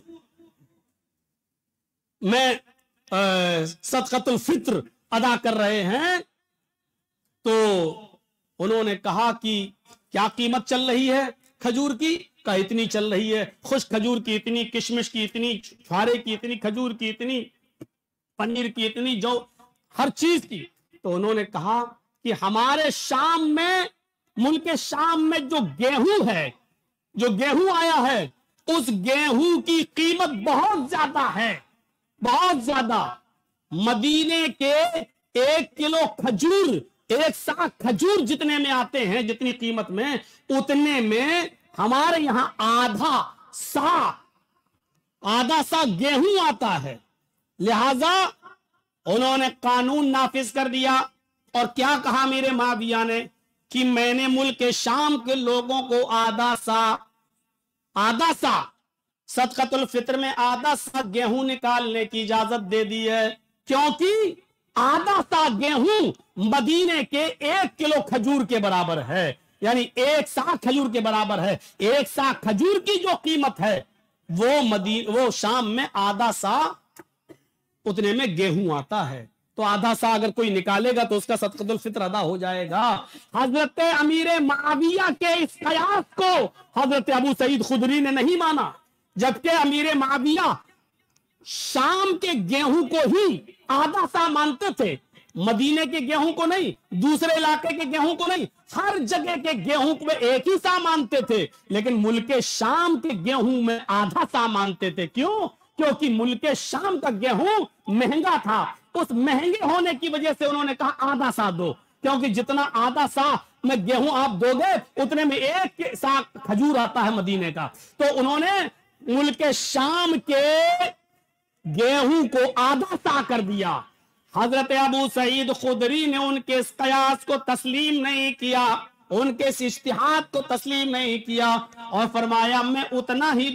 में सदक़तुल फित्र अदा कर रहे हैं। तो उन्होंने कहा कि क्या कीमत चल रही है खजूर की? का इतनी चल रही है, खुश खजूर की इतनी, किशमिश की इतनी, फारे की इतनी, खजूर की इतनी, पनीर की इतनी, जो हर चीज की। तो उन्होंने कहा कि हमारे शाम में, मुल्क शाम में जो गेहूं है, जो गेहूं आया है, उस गेहूं की कीमत बहुत ज्यादा है, बहुत ज्यादा। मदीने के 1 किलो खजूर, 1 साग खजूर जितने में आते हैं, जितनी कीमत में, उतने में हमारे यहां आधा सा गेहूं आता है। लिहाजा उन्होंने कानून नाफिज कर दिया और क्या कहा मेरे मुआविया ने कि मैंने मुल्क शाम के लोगों को आधा सा सदक़तुल फित्र में आधा सा गेहूं निकालने की इजाजत दे दी है, क्योंकि आधा सा गेहूं मदीने के 1 किलो खजूर के बराबर है, यानी 1 साग खजूर के बराबर है। 1 साग खजूर की जो कीमत है वो शाम में आधा सा उतने में गेहूं आता है। तो आधा सा अगर कोई निकालेगा तो उसका सदक़तुल फित्र अदा हो जाएगा। हजरत अमीर मुआविया के इस कयास को हजरत अबू सईद खुदरी ने नहीं माना, जबकि अमीर मुआविया शाम के गेहूं को ही आधा सा मानते थे, मदीने के गेहूं को नहीं, दूसरे इलाके के गेहूं को नहीं, हर जगह के गेहूं को एक ही सा मानते थे, लेकिन मुल्क शाम के गेहूं में आधा सा मानते थे। क्यों? क्योंकि मुल्क शाम का गेहूं महंगा था। उस महंगे होने की वजह से उन्होंने कहा आधा सा दो, क्योंकि जितना आधा सा में गेहूं आप दोगे उतने में 1 सा खजूर आता है मदीने का। तो उन्होंने मुल्क शाम के गेहूं को आधा सा कर दिया। हजरत अबू सईद खुदरी ने उनके इस कयास को तस्लीम नहीं किया, उनके इस इज्तिहाद को तस्लीम नहीं किया और फरमाया मैं उतना ही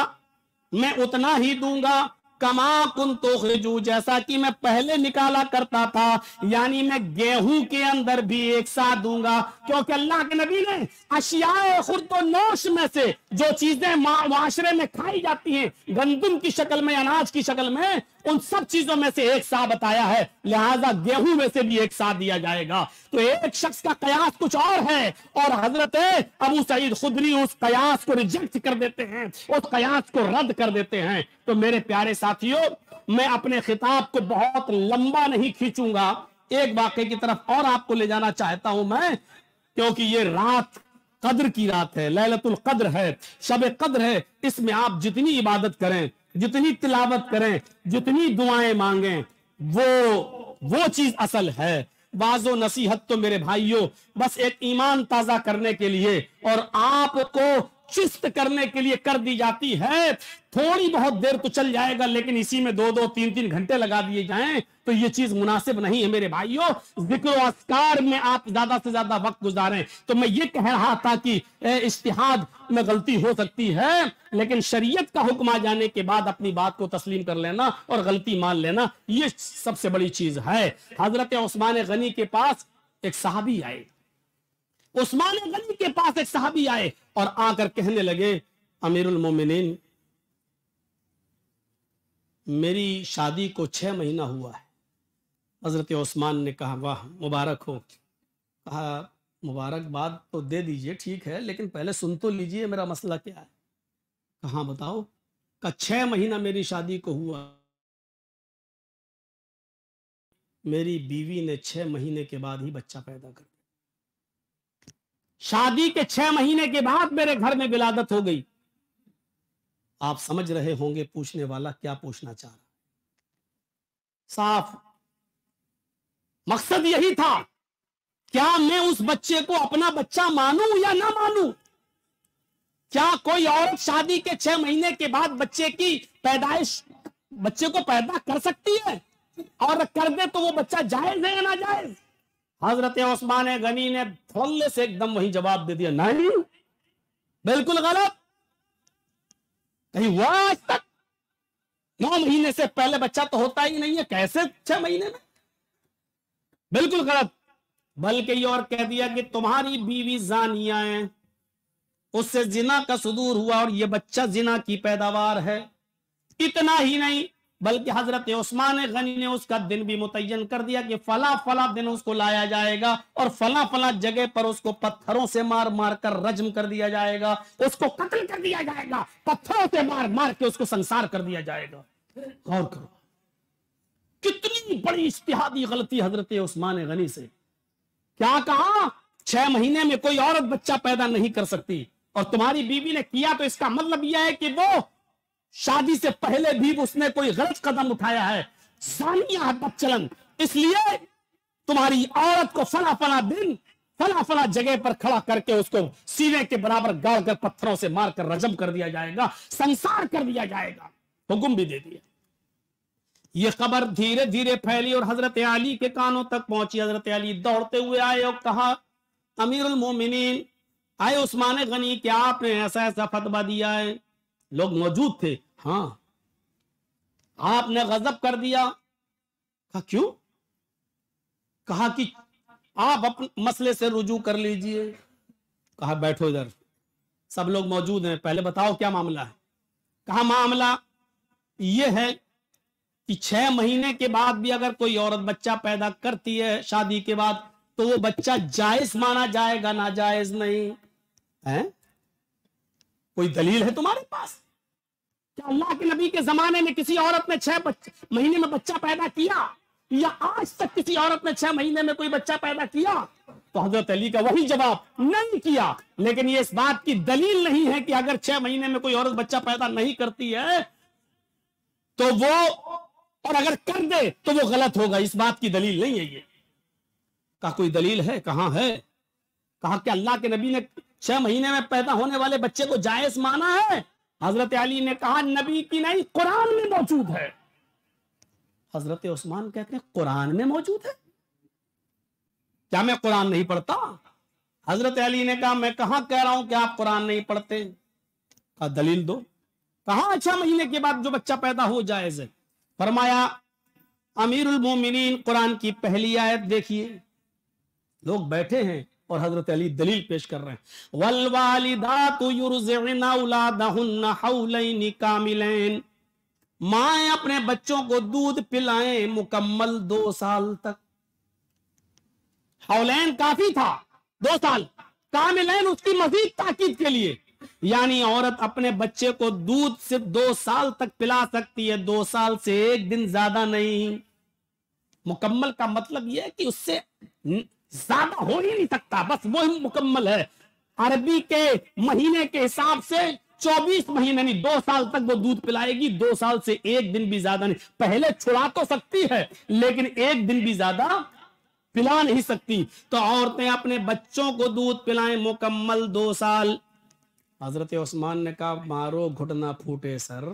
दूंगा कमा कुन तो खिजू, जैसा कि मैं पहले निकाला करता था, यानी मैं गेहूं के अंदर भी 1 सा दूंगा। क्योंकि अल्लाह के नबी ने अशियाए खुर्द नोश में से जो चीजें माशरे में खाई जाती हैं, गंदम की शक्ल में, अनाज की शक्ल में, उन सब चीजों में से 1 सा बताया है, लिहाजा गेहूं में से भी 1 सा दिया जाएगा। तो एक शख्स का कयास कुछ और है और हजरत अबू सईद खुदरी उस कयास को रिजेक्ट कर देते हैं, उस कयास को रद्द कर देते हैं। तो मेरे प्यारे साथियों, मैं अपने खिताब को बहुत लंबा नहीं खींचूंगा, एक वाक़े की तरफ और आपको ले जाना चाहता हूं मैं, क्योंकि ये रात कद्र की रात है, लैलतुल कद्र है, शब कद्र है। इसमें आप जितनी इबादत करें, जितनी तिलावत करें, जितनी दुआएं मांगें, वो चीज असल है। वाजो नसीहत तो मेरे भाइयों बस एक ईमान ताजा करने के लिए और आपको चुस्त करने के लिए कर दी जाती है। थोड़ी बहुत देर तो चल जाएगा, लेकिन इसी में 2-2, 3-3 घंटे लगा दिए जाएं तो ये चीज मुनासिब नहीं है मेरे भाइयों। जिक्र और अस्कार में आप ज्यादा से ज्यादा वक्त गुजारें। तो मैं ये कह रहा था कि इज्तिहाद में गलती हो सकती है, लेकिन शरीयत का हुक्म आ जाने के बाद अपनी बात को तस्लीम कर लेना और गलती मान लेना, ये सबसे बड़ी चीज है। हजरत उस्मान गनी के पास एक सहाबी आए, उस्मान गनी के पास एक सहाबी आए और आकर कहने लगे, अमीरुल मोमिनीन, मेरी शादी को 6 महीना हुआ है। हजरत उस्मान ने कहा, वाह मुबारक हो। कहा, मुबारकबाद तो दे दीजिए, ठीक है, लेकिन पहले सुन तो लीजिए मेरा मसला क्या है। कहा बताओ। कहा 6 महीना मेरी शादी को हुआ, मेरी बीवी ने 6 महीने के बाद ही बच्चा पैदा कर दिया। शादी के 6 महीने के बाद मेरे घर में विलादत हो गई। आप समझ रहे होंगे पूछने वाला क्या पूछना चाह रहा। साफ मकसद यही था, क्या मैं उस बच्चे को अपना बच्चा मानूं या ना मानूं? क्या कोई औरत शादी के 6 महीने के बाद बच्चे की पैदाइश बच्चे को पैदा कर सकती है, और कर दे तो वो बच्चा जायज है या नाजायज? हजरत उस्मान गनी ने थोल्ले से एकदम वही जवाब दे दिया, नहीं, बिल्कुल गलत, कहीं हुआ आज तक? 9 महीने से पहले बच्चा तो होता ही नहीं है, कैसे 6 महीने में? बिल्कुल गलत। बल्कि ये और कह दिया कि तुम्हारी बीवी जानिया है, उससे जिना का सुदूर हुआ और ये बच्चा जिना की पैदावार है। इतना ही नहीं, बल्कि हजरत उस्मान गनी ने उसका दिन भी मुतय्यन कर दिया कि फला फला दिन उसको लाया जाएगा और फला फला जगह पर उसको पत्थरों से मार मार कर रज्म कर दिया जाएगा, उसको कत्ल कर दिया जाएगा, पत्थरों से मार मार के उसको संसार कर दिया जाएगा। गौर करो, कितनी बड़ी इज्तिहादी गलती हजरत उस्मान गनी से। क्या कहा? 6 महीने में कोई औरत बच्चा पैदा नहीं कर सकती, और तुम्हारी बीवी ने किया, तो इसका मतलब यह है कि वो शादी से पहले भी उसने कोई गलत कदम उठाया है, सानिया है बदचलन। इसलिए तुम्हारी औरत को फला फला दिन फला फला जगह पर खड़ा करके उसको सीने के बराबर गाड़ कर पत्थरों से मारकर रजम कर दिया जाएगा, संसार कर दिया जाएगा, हुक्म भी दे दिया। ये खबर धीरे धीरे फैली और हजरत अली के कानों तक पहुंची। हजरत अली दौड़ते हुए आए और कहा, अमीरुल मोमिनीन, आए उस्मान गनी, क्या आपने ऐसा ऐसा फतवा दिया है? लोग मौजूद थे। हाँ, आपने गजब कर दिया। कहा क्यों? कहा कि आप अपने मसले से रुजू कर लीजिए। कहा बैठो इधर, सब लोग मौजूद हैं, पहले बताओ क्या मामला है। कहा मामला यह है कि 6 महीने के बाद भी अगर कोई औरत बच्चा पैदा करती है शादी के बाद, तो वो बच्चा जायज माना जाएगा, नाजायज नहीं है? कोई दलील है तुम्हारे पास? क्या अल्लाह के नबी के जमाने में किसी औरत ने 6 महीने में बच्चा पैदा किया, या आज तक किसी औरत ने 6 महीने में कोई बच्चा पैदा किया? तो हजरत अली का वही जवाब, नहीं किया। लेकिन ये इस बात की दलील नहीं है कि अगर 6 महीने में कोई औरत बच्चा पैदा नहीं करती है तो वो, और अगर कर दे तो वो गलत होगा, इस बात की दलील नहीं है ये। कहा कोई दलील है? कहां है? कहा कि अल्लाह के नबी ने 6 महीने में पैदा होने वाले बच्चे को जायज माना है। हजरत अली ने कहा नबी की नहीं, कुरान में मौजूद है। हजरत उस्मान कहते हैं कुरान में मौजूद है? क्या मैं कुरान नहीं पढ़ता? हजरत अली ने कहा मैं कहां कह रहा हूं कि आप कुरान नहीं पढ़ते। कहा दलील दो। कहा 6 महीने के बाद जो बच्चा पैदा हो जायज है। फरमाया अमीरुल मोमिनीन, कुरान की पहली आयत देखिए। लोग बैठे हैं और हजरत अली दलील पेश कर रहे हैं। वल वालिदातु युरज़ि'ना औलादहुन्ना हौलैनि कामिलैन, मां अपने बच्चों को दूध पिलाएं मुकम्मल 2 साल तक। हौलैन काफी था, 2 साल, कामिलैन उसकी मजीद ताकीद के लिए, यानी औरत अपने बच्चे को दूध सिर्फ 2 साल तक पिला सकती है, 2 साल से 1 दिन ज्यादा नहीं। मुकम्मल का मतलब यह है कि उससे ज्यादा हो ही नहीं सकता, बस वो ही मुकम्मल है। अरबी के महीने के हिसाब से 24 महीने नहीं, 2 साल तक वो दूध पिलाएगी, 2 साल से 1 दिन भी ज्यादा नहीं। पहले छुड़ा तो सकती है लेकिन 1 दिन भी ज्यादा पिला नहीं सकती। तो औरतें अपने बच्चों को दूध पिलाएं मुकम्मल 2 साल। हजरत उस्मान ने कहा मारो घुटना फूटे सर,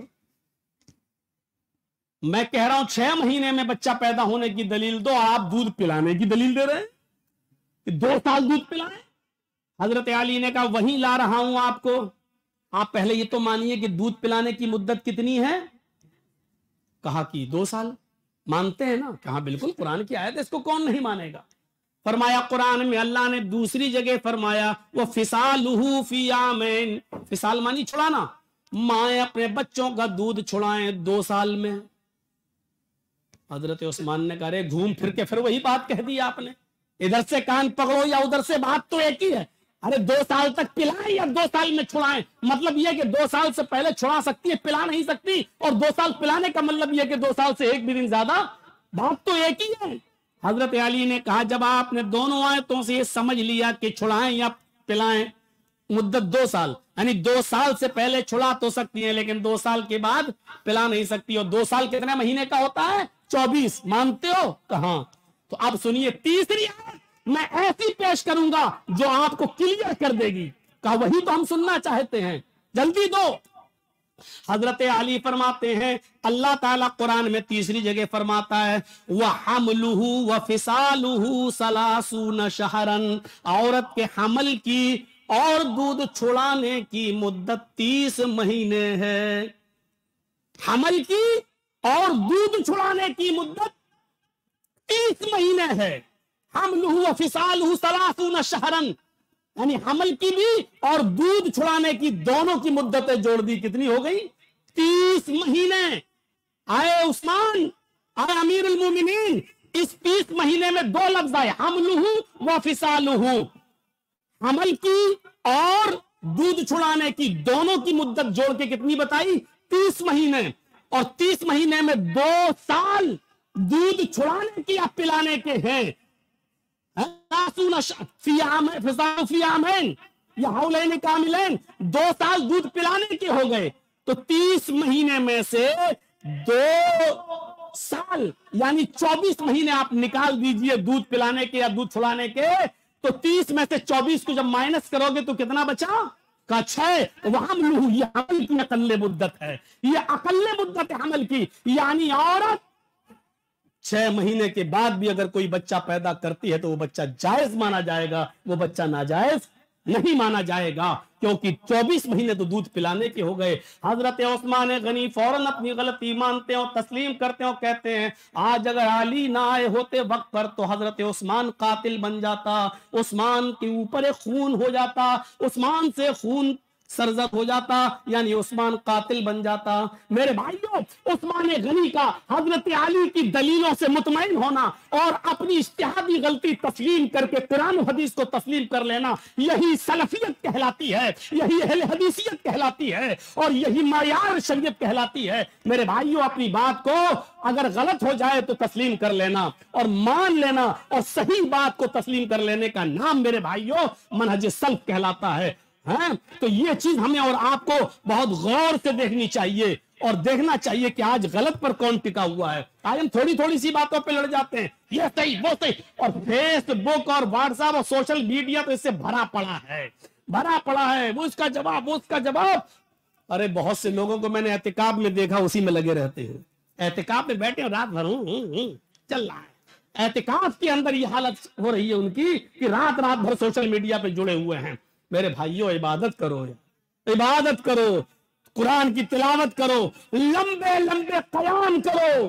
मैं कह रहा हूं 6 महीने में बच्चा पैदा होने की दलील दो, आप दूध पिलाने की दलील दे रहे हैं कि 2 साल दूध पिलाएं। हजरत अली ने कहा वही ला रहा हूं आपको, आप पहले ये तो मानिए कि दूध पिलाने की मुद्दत कितनी है। कहा कि 2 साल। मानते हैं ना? कहा बिल्कुल, कुरान की आयत है, इसको कौन नहीं मानेगा। फरमाया कुरान में अल्लाह ने दूसरी जगह फरमाया वो फिसालुहु फी आमैन, फिसाल मानी छुड़ाना, माए अपने बच्चों का दूध छुड़ाएं 2 साल में। हजरत उस्मान ने कहा घूम फिर के फिर वही बात कह दी आपने, इधर से कान पकड़ो या उधर से, बात तो एक ही है। अरे 2 साल तक पिलाएं या 2 साल में छुड़ाएं, मतलब यह कि 2 साल से पहले छुड़ा सकती है, पिला नहीं सकती, और 2 साल पिलाने का मतलब यह कि 2 साल से 1 भी दिन ज्यादा, बात तो एक ही है। हजरत अली ने कहा जब आपने दोनों आयतों से ये समझ लिया कि छुड़ाएं या पिलाएं, मुद्दत 2 साल, यानी 2 साल से पहले छुड़ा तो सकती है लेकिन 2 साल के बाद पिला नहीं सकती। और 2 साल कितने महीने का होता है? 24। मानते हो? कहा। तो अब सुनिए तीसरी आयत मैं ऐसी पेश करूंगा जो आपको क्लियर कर देगी। कहा वही तो हम सुनना चाहते हैं, जल्दी दो। حضرت علی فرماتے ہیں اللہ تعالیٰ قرآن میں تیسری جگہ فرماتا ہے وَحَمْلُهُ وَفِصَالُهُ ثَلَاثُونَ شَهْرًا، عورت کے حمل کی اور دودھ چھڑانے کی مدت 30 مہینے ہے. حمل کی اور دودھ چھڑانے کی مدت 30 مہینے ہے. حملُهُ وَفِصَالُهُ ثَلَاثُونَ شَهْرًا، یعنی حمل کی بھی اور دودھ چھڑانے کی دونوں کی مدتیں جوڑ دی، کتنی ہو گئی؟ 30 مہینے. آئے عثمان، آئے امیر المومنین، اس 30 مہینے میں دو لفظ آئے، حملہ و فصالہ. حمل کی اور دودھ چھڑانے کی دونوں کی مدت جوڑ کے کتنی بتائی؟ 30 مہینے. اور 30 مہینے میں 2 سال دودھ چھڑانے کی یا پلانے کے ہیں. فی عامین یا حولین کاملین، 2 سال دودھ پلانے کے ہو گئے. تو 30 مہینے میں سے 2 سال یعنی 24 مہینے آپ نکال دیجئے دودھ پلانے کے یا دودھ چھڑانے کے. تو 30 میں سے 24 کو جب مائنس کرو گے تو کتنا بچا؟ کا 6. وَحَمْلُهُ، یہ حمل کی اقل مدت ہے، یہ اقل مدت حمل کی. یعنی عورت 6 مہینے کے بعد بھی اگر کوئی بچہ پیدا کرتی ہے تو وہ بچہ جائز مانا جائے گا، وہ بچہ ناجائز نہیں مانا جائے گا، کیونکہ 24 مہینے تو دودھ پلانے کے ہو گئے. حضرت عثمان غنی فوراً اپنی غلطی مانتے ہیں، تسلیم کرتے ہیں، کہتے ہیں آج اگر علی نہ آئے ہوتے وقت پر تو حضرت عثمان قاتل بن جاتا، عثمان کے اوپر ایک خون ہو جاتا، عثمان سے خون سرزد ہو جاتا، یعنی عثمان قاتل بن جاتا. میرے بھائیوں، عثمان غنی کا حضرت علی کی دلیلوں سے مطمئن ہونا اور اپنی اجتہادی غلطی تسلیم کر کے قرآن و حدیث کو تسلیم کر لینا، یہی سلفیت کہلاتی ہے، یہی اہل حدیثیت کہلاتی ہے، اور یہی معیار شریعت کہلاتی ہے. میرے بھائیوں، اپنی بات کو اگر غلط ہو جائے تو تسلیم کر لینا اور مان لینا، اور صحیح بات کو تسلیم کر لینے کا نام میرے بھائیوں منہج سلف کہلاتا ہے. تو یہ چیز ہمیں اور آپ کو بہت غور سے دیکھنی چاہیے اور دیکھنا چاہیے کہ آج غلط پر کون ٹکا ہوا ہے. آج ہم تھوڑی سی باتوں پہ لڑ جاتے ہیں، یہ صحیح وہ صحیح، اور فیس بک اور واٹس ایپ اور سوشل میڈیا تو اس سے بھرا پڑا ہے. وہ اس کا جواب، وہ اس کا جواب. ارے بہت سے لوگوں کو میں نے اعتکاف میں دیکھا اسی میں لگے رہتے ہیں، اعتکاف میں بیٹھے ہیں رات بھر چل رہا ہے. اعتکاف کے اندر یہ حالت ہو رہی ہے ان کی کہ رات بھر سوشل میڈیا پہ جڑے ہوئے ہیں. میرے بھائیوں، عبادت کرو، قرآن کی تلاوت کرو، لمبے قیام کرو.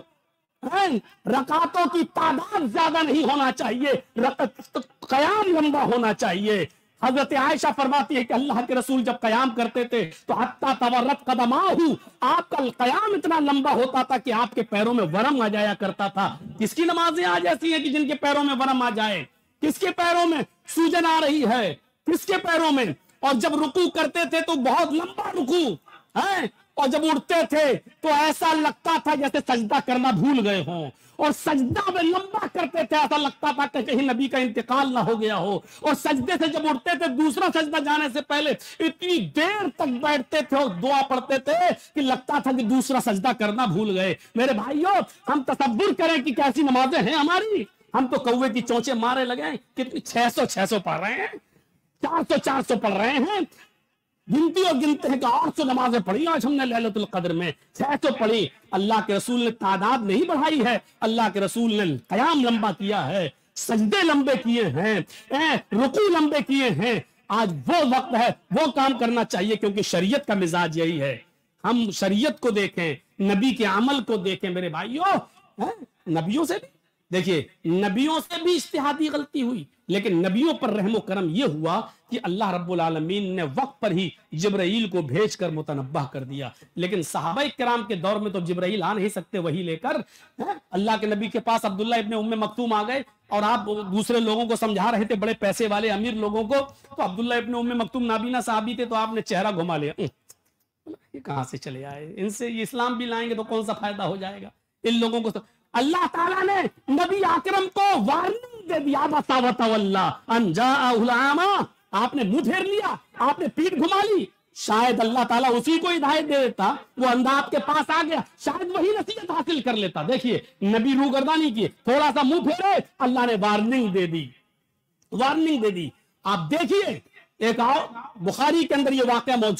رکعتوں کی تعداد زیادہ نہیں ہونا چاہیے، قیام لمبا ہونا چاہیے. حضرت عائشہ فرماتی ہے کہ اللہ کے رسول جب قیام کرتے تھے تو حتی تورت قدماہ، آپ کا قیام اتنا لمبا ہوتا تھا کہ آپ کے پیروں میں ورم آ جایا کرتا تھا. کس کی نمازیں آج ایسی ہیں کہ جن کے پیروں میں ورم آ جائے؟ کس کے پیروں میں سوجن آ رہی ہے؟ کس کے پیروں میں؟ اور جب رکوع کرتے تھے تو بہت لمبا رکوع ہے، اور جب اٹھتے تھے تو ایسا لگتا تھا جیسے سجدہ کرنا بھول گئے ہوں، اور سجدہ میں لمبا کرتے تھے، ایسا لگتا تھا کہ کہیں نبی کا انتقال نہ ہو گیا ہو. اور سجدے سے جب اٹھتے تھے دوسرا سجدہ جانے سے پہلے اتنی دیر تک بیٹھتے تھے اور دعا پڑھتے تھے کہ لگتا تھا کہ دوسرا سجدہ کرنا بھول گئے. میرے بھائیوں، ہم تصور کریں کہ کیسی نمازیں ہیں ہماری. ہم تو کوے کی چونچے مارے لگے، کتنی 600 پڑھ رہے ہیں، 400 پڑھ رہے ہیں. گنتے ہیں کہ 800 نمازیں پڑھی آج ہم نے لیلۃ القدر میں، 600 پڑھی. اللہ کے رسول نے تعداد نہیں بڑھائی ہے، اللہ کے رسول نے قیام لمبا کیا ہے، سجدے لمبے کیے ہیں، رکوع لمبے کیے ہیں. آج وہ وقت ہے، وہ کام کرنا چاہیے، کیونکہ شریعت کا مزاج یہی ہے. ہم شریعت کو دیکھیں، نبی کے عمل کو دیکھیں. میرے بھائیوں، نبیوں سے بھی دیکھیے، نبیوں سے بھی اجتہادی غلطی ہوئی، لیکن نبیوں پر رحم و کرم یہ ہوا کہ اللہ رب العالمین نے وقت پر ہی جبرائیل کو بھیج کر متنبہ کر دیا. لیکن صحابہ کرام کے دور میں تو جبرائیل آ نہیں سکتے وہی لے کر. اللہ کے نبی کے پاس عبداللہ ابن ام مکتوم آ گئے اور آپ دوسرے لوگوں کو سمجھا رہے تھے، بڑے پیسے والے امیر لوگوں کو. تو عبداللہ ابن ام مکتوم نابینا صحابی تھے، تو آپ نے چہرہ گھما لیا، یہ کہاں سے چلے آئے، ان سے یہ اسلام بھی لائیں گے تو کون سا فائدہ ہو جائے گا ان لوگوں کو. اللہ تعالیٰ نے نبی اکرم کو وارننگ دے دیا، ان جاءہ العامہ. آپ نے منہ پھیر لیا، آپ نے پیٹھ گھما لی. شاید اللہ تعالیٰ اسی کو ہدایت دے دیتا، وہ اندھا آپ کے پاس آ گیا، شاید وہی نصیحت حاصل کر لیتا. دیکھیے، نبی روگردانی کیے، تھوڑا سا منہ پھیرے، اللہ نے وارننگ دے دی. آپ دیکھیے، ایک بخاری کے اندر یہ واقعہ موجود ہے.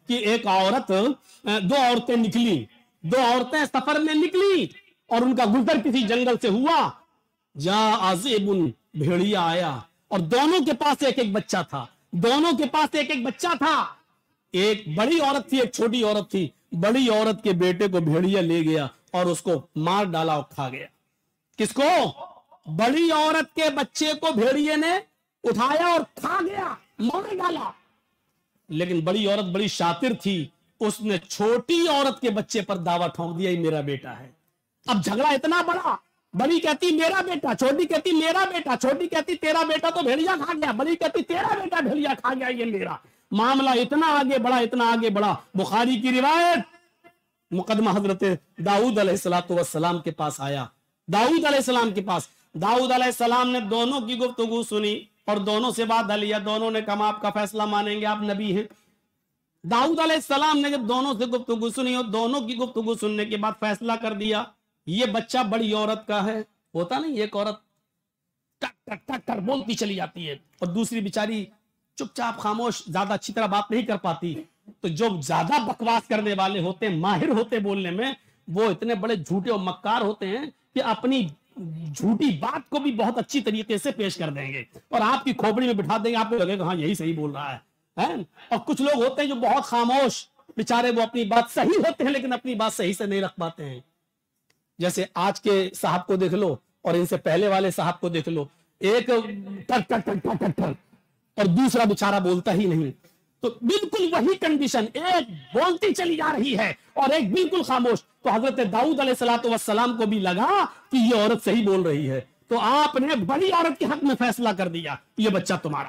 کہ ایک عورت دو عورتیں نکلی، دو عورتیں سفر میں نکلی اور ان کا گزر کسی جنگل سے ہوا، جا عذیب بھیڑیا آیا اور دونوں کے پاس ایک ایک بچہ تھا، دونوں کے پاس ایک ایک بچہ تھا، ایک بڑی عورت تھی ایک چھوٹی عورت تھی، بڑی عورت کے بیٹے کو بھیڑیا لے گیا اور اس کو مار ڈالا اور کھا گیا۔ کس کو؟ بڑی عورت کے بچے کو بھیڑیے نے اٹھایا اور کھا گیا، مار ڈالا۔ لیکن بڑی عورت بڑی شاطر تھی، اس نے چھوٹی عورت کے بچے پر دعویٰ ٹھونک دیا یہ میرا بیٹا ہے۔ اب جھگڑا اتنا بڑا، بڑی کہتی میرا بیٹا، چھوٹی کہتی میرا بیٹا، چھوٹی کہتی تیرا بیٹا تو بھیڑیا کھا گیا، بڑی کہتی تیرا بیٹا بھیڑیا کھا گیا، یہ میرا۔ معاملہ اتنا آگے بڑھا، اتنا آگے بڑھا، بخاری کی روایت، مقدمہ حضرت داؤد علیہ السلام کے پاس آیا، داؤد علیہ السلام کے پاس۔ داؤد علیہ السلام نے دونوں کی گفتگو سنی اور دونوں سے بات لیا، دونوں نے کہا آپ کا فیصلہ مانیں گے، آپ نبی ہیں۔ داؤد علیہ السلام نے جب دونوں سے گفتگو سنی اور دونوں کی گفتگو سننے کے بعد فیصلہ کر دیا یہ بچہ بڑی عورت کا ہے۔ ہوتا نہیں ایک عورت ٹک ٹک ٹک ٹک بولتی چلی جاتی ہے اور دوسری بیچاری چپ چاپ خاموش، زیادہ اچھی طرح بات نہیں کر پاتی، تو جو زیادہ بکواس کرنے والے ہوتے ہیں، ماہر ہوتے بولنے میں، وہ اتنے بڑے جھوٹے اور مکار ہوتے ہیں کہ اپنی جھوٹی بات کو بھی بہت اچھی طریقے سے پیش کر دیں گے اور آپ کی کھوپڑی میں بٹھا دیں گے، آپ کو لگے گا ہاں یہی صحیح بول رہا ہے۔ اور کچھ لوگ ہوتے ہیں جو بہت خاموش، بیچارے وہ اپنی بات صحیح ہوتے ہیں لیکن اپنی بات صحیح سے نہیں رکھ پاتے ہیں۔ جیسے آج کے صاحب کو دیکھ لو اور ان سے پہلے والے صاحب کو دیکھ لو، ایک ٹک ٹک ٹک ٹک ٹک اور دوسرا بیچارہ بولتا ہی نہیں۔ تو بالکل وہی کنڈیشن، ایک بولتی چلی جا رہی ہے اور ایک بالکل خاموش۔ تو حضرت داؤد علیہ السلام کو بھی لگا کہ یہ عورت صحیح بول رہی ہے، تو آپ نے بڑی عورت کے حق میں فیصلہ کر دیا یہ بچہ تمہارا۔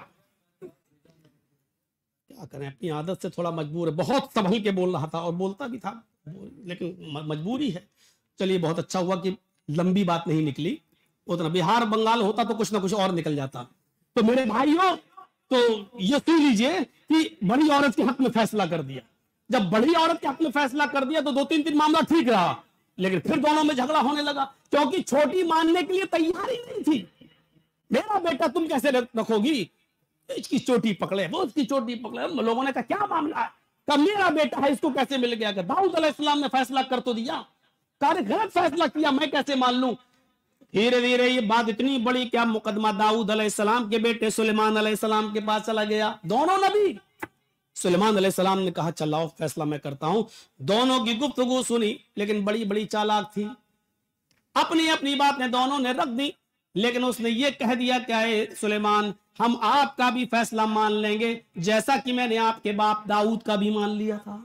کیا کریں، اپنی عادت سے تھوڑا مجبور ہے، بہت سنبھل کے بول رہا تھا اور بولتا بھی تھا لیکن مجبوری ہے۔ چلیے بہت اچھا ہوا کہ لمبی بات نہیں نکلی، اتنا بہار بنگال ہوتا تو کچھ نہ کچھ اور نکل جاتا۔ تو میرے بھائیوں، تو یہ سن لیجئے کہ بڑی عورت کے حق میں فیصلہ کر دیا۔ جب بڑی عورت کے حق میں فیصلہ کر دیا تو دو تین دن معاملہ ٹھیک رہا، لیکن پھر دونوں میں جھگڑا ہونے لگا کیونکہ چھوٹی ماننے کے لیے تیار ہی نہیں تھی۔ میرا بیٹا تم کیسے رکھو گی؟ اس کی چوٹی پکڑے، وہ اس کی چوٹی پکڑے۔ لوگوں نے کہا کیا معاملہ ہے؟ کہا میرا بیٹا ہے، اس کو کیسے مل گیا؟ کہ داؤد علیہ السلام نے فیصلہ کر تو دیا، غلط فیصلہ کیا، میں کیسے مان لوں؟ دھیرے دھیرے یہ بات اتنی بڑی کہ مقدمہ داؤد علیہ السلام کے بیٹے سلیمان علیہ السلام کے پاس چلا گیا، دونوں نبی۔ سلیمان علیہ السلام نے کہا چلاؤ فیصلہ میں کرتا ہوں۔ دونوں کی گفتگو سنی لیکن بڑی بڑی چالاک تھی، اپنی اپنی باتیں دونوں نے رکھ دی، لیکن اس نے یہ کہہ دیا کہ اے سلیمان، ہم آپ کا بھی فیصلہ مان لیں گے جیسا کہ میں نے آپ کے باپ داؤد کا بھی مان لیا تھا۔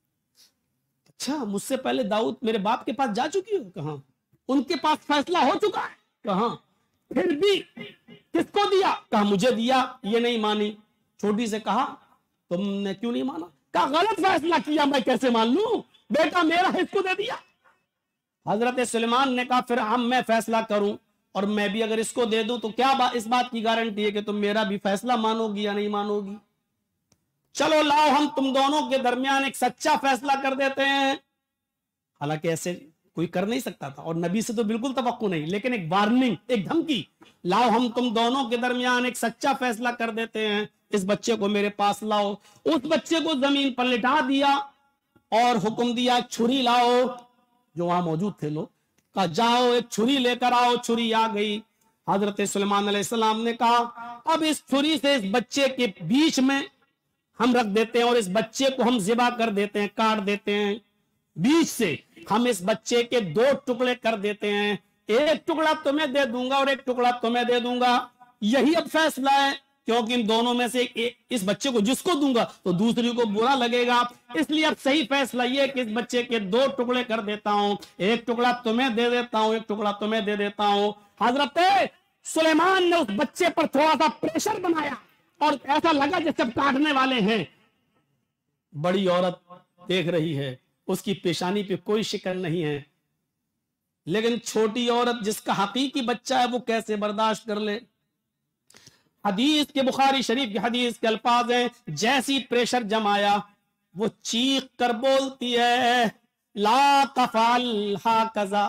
اچھا، مجھ سے پہلے داؤد میرے باپ کے پاس جا چکی ہو؟ کہاں؟ ان کے پاس فیصلہ ہو چکا ہے؟ کہاں؟ پھر بھی کس کو دیا؟ کہا مجھے دیا، یہ نہیں مانی۔ چھوٹی سے کہا تم نے کیوں نہیں مانا؟ کہا غلط فیصلہ کیا، میں کیسے مان لوں؟ بیٹا میرا ہے، اس کو دے دیا۔ حضرت سلیمان نے کہا پھر میں فیصلہ کروں اور میں بھی اگر اس کو دے دوں تو کیا اس بات کی گارنٹی ہے کہ تم میرا بھی فیصلہ مانو گی یا نہیں مانو گی؟ چلو لاؤ ہم تم دونوں کے درمیان ایک سچا فیصلہ کر دیتے ہیں۔ حالانکہ ایسے کوئی کر نہیں سکتا تھا اور نبی سے تو بالکل توقع نہیں، لیکن ایک وارننگ، ایک دھمکی، لاؤ ہم تم دونوں کے درمیان ایک سچا فیصلہ کر دیتے ہیں، اس بچے کو میرے پاس لاؤ۔ اس بچے کو زمین پر لٹا دیا اور حکم دیا چھری لاؤ۔ جو وہاں موجود تھے لوگ کہا جاؤ ایک چھری لے کر آؤ، چھری آ گئی۔ حضرت سلیمان علیہ السلام نے کہا اب اس چھری سے اس بچے کے بیچ میں ہم رکھ دیتے ہیں اور اس بچے کو ہم ذبح کر دیتے ہیں، کاٹ دیتے ہیں، بیچ سے ہم اس بچے کے دو ٹکڑے کر دیتے ہیں، ایک ٹکڑا تمہیں دے دوں گا اور ایک ٹکڑا تمہیں دے دوں گا۔ یہی اب فیصلہ ہے کیونکہ ان دونوں میں سے اس بچے کو جس کو دوں گا تو دوسری کو برا لگے گا، اس لیے اب صحیح فیصلہ یہ کہ اس بچے کے دو ٹکڑے کر دیتا ہوں، ایک ٹکڑا تمہیں دے دیتا ہوں، ایک ٹکڑا تمہیں دے دیتا ہوں۔ حضرت سلیمان نے اس بچے پر تھوڑا سا پریشر بنایا اور ایسا لگا جیسے کاٹنے والے ہیں۔ بڑی عورت دیکھ رہی ہے، اس کی پیشانی پہ کوئی شکن نہیں ہے، لیکن چھوٹی عورت جس کا حقیقی بچہ ہے وہ کیسے برداشت کر لے؟ حدیث کے بخاری شریف کی حدیث کے الفاظ ہیں جیسی پریشر جمایا وہ چیخ کر بولتی ہے لا تفعل ہاکذا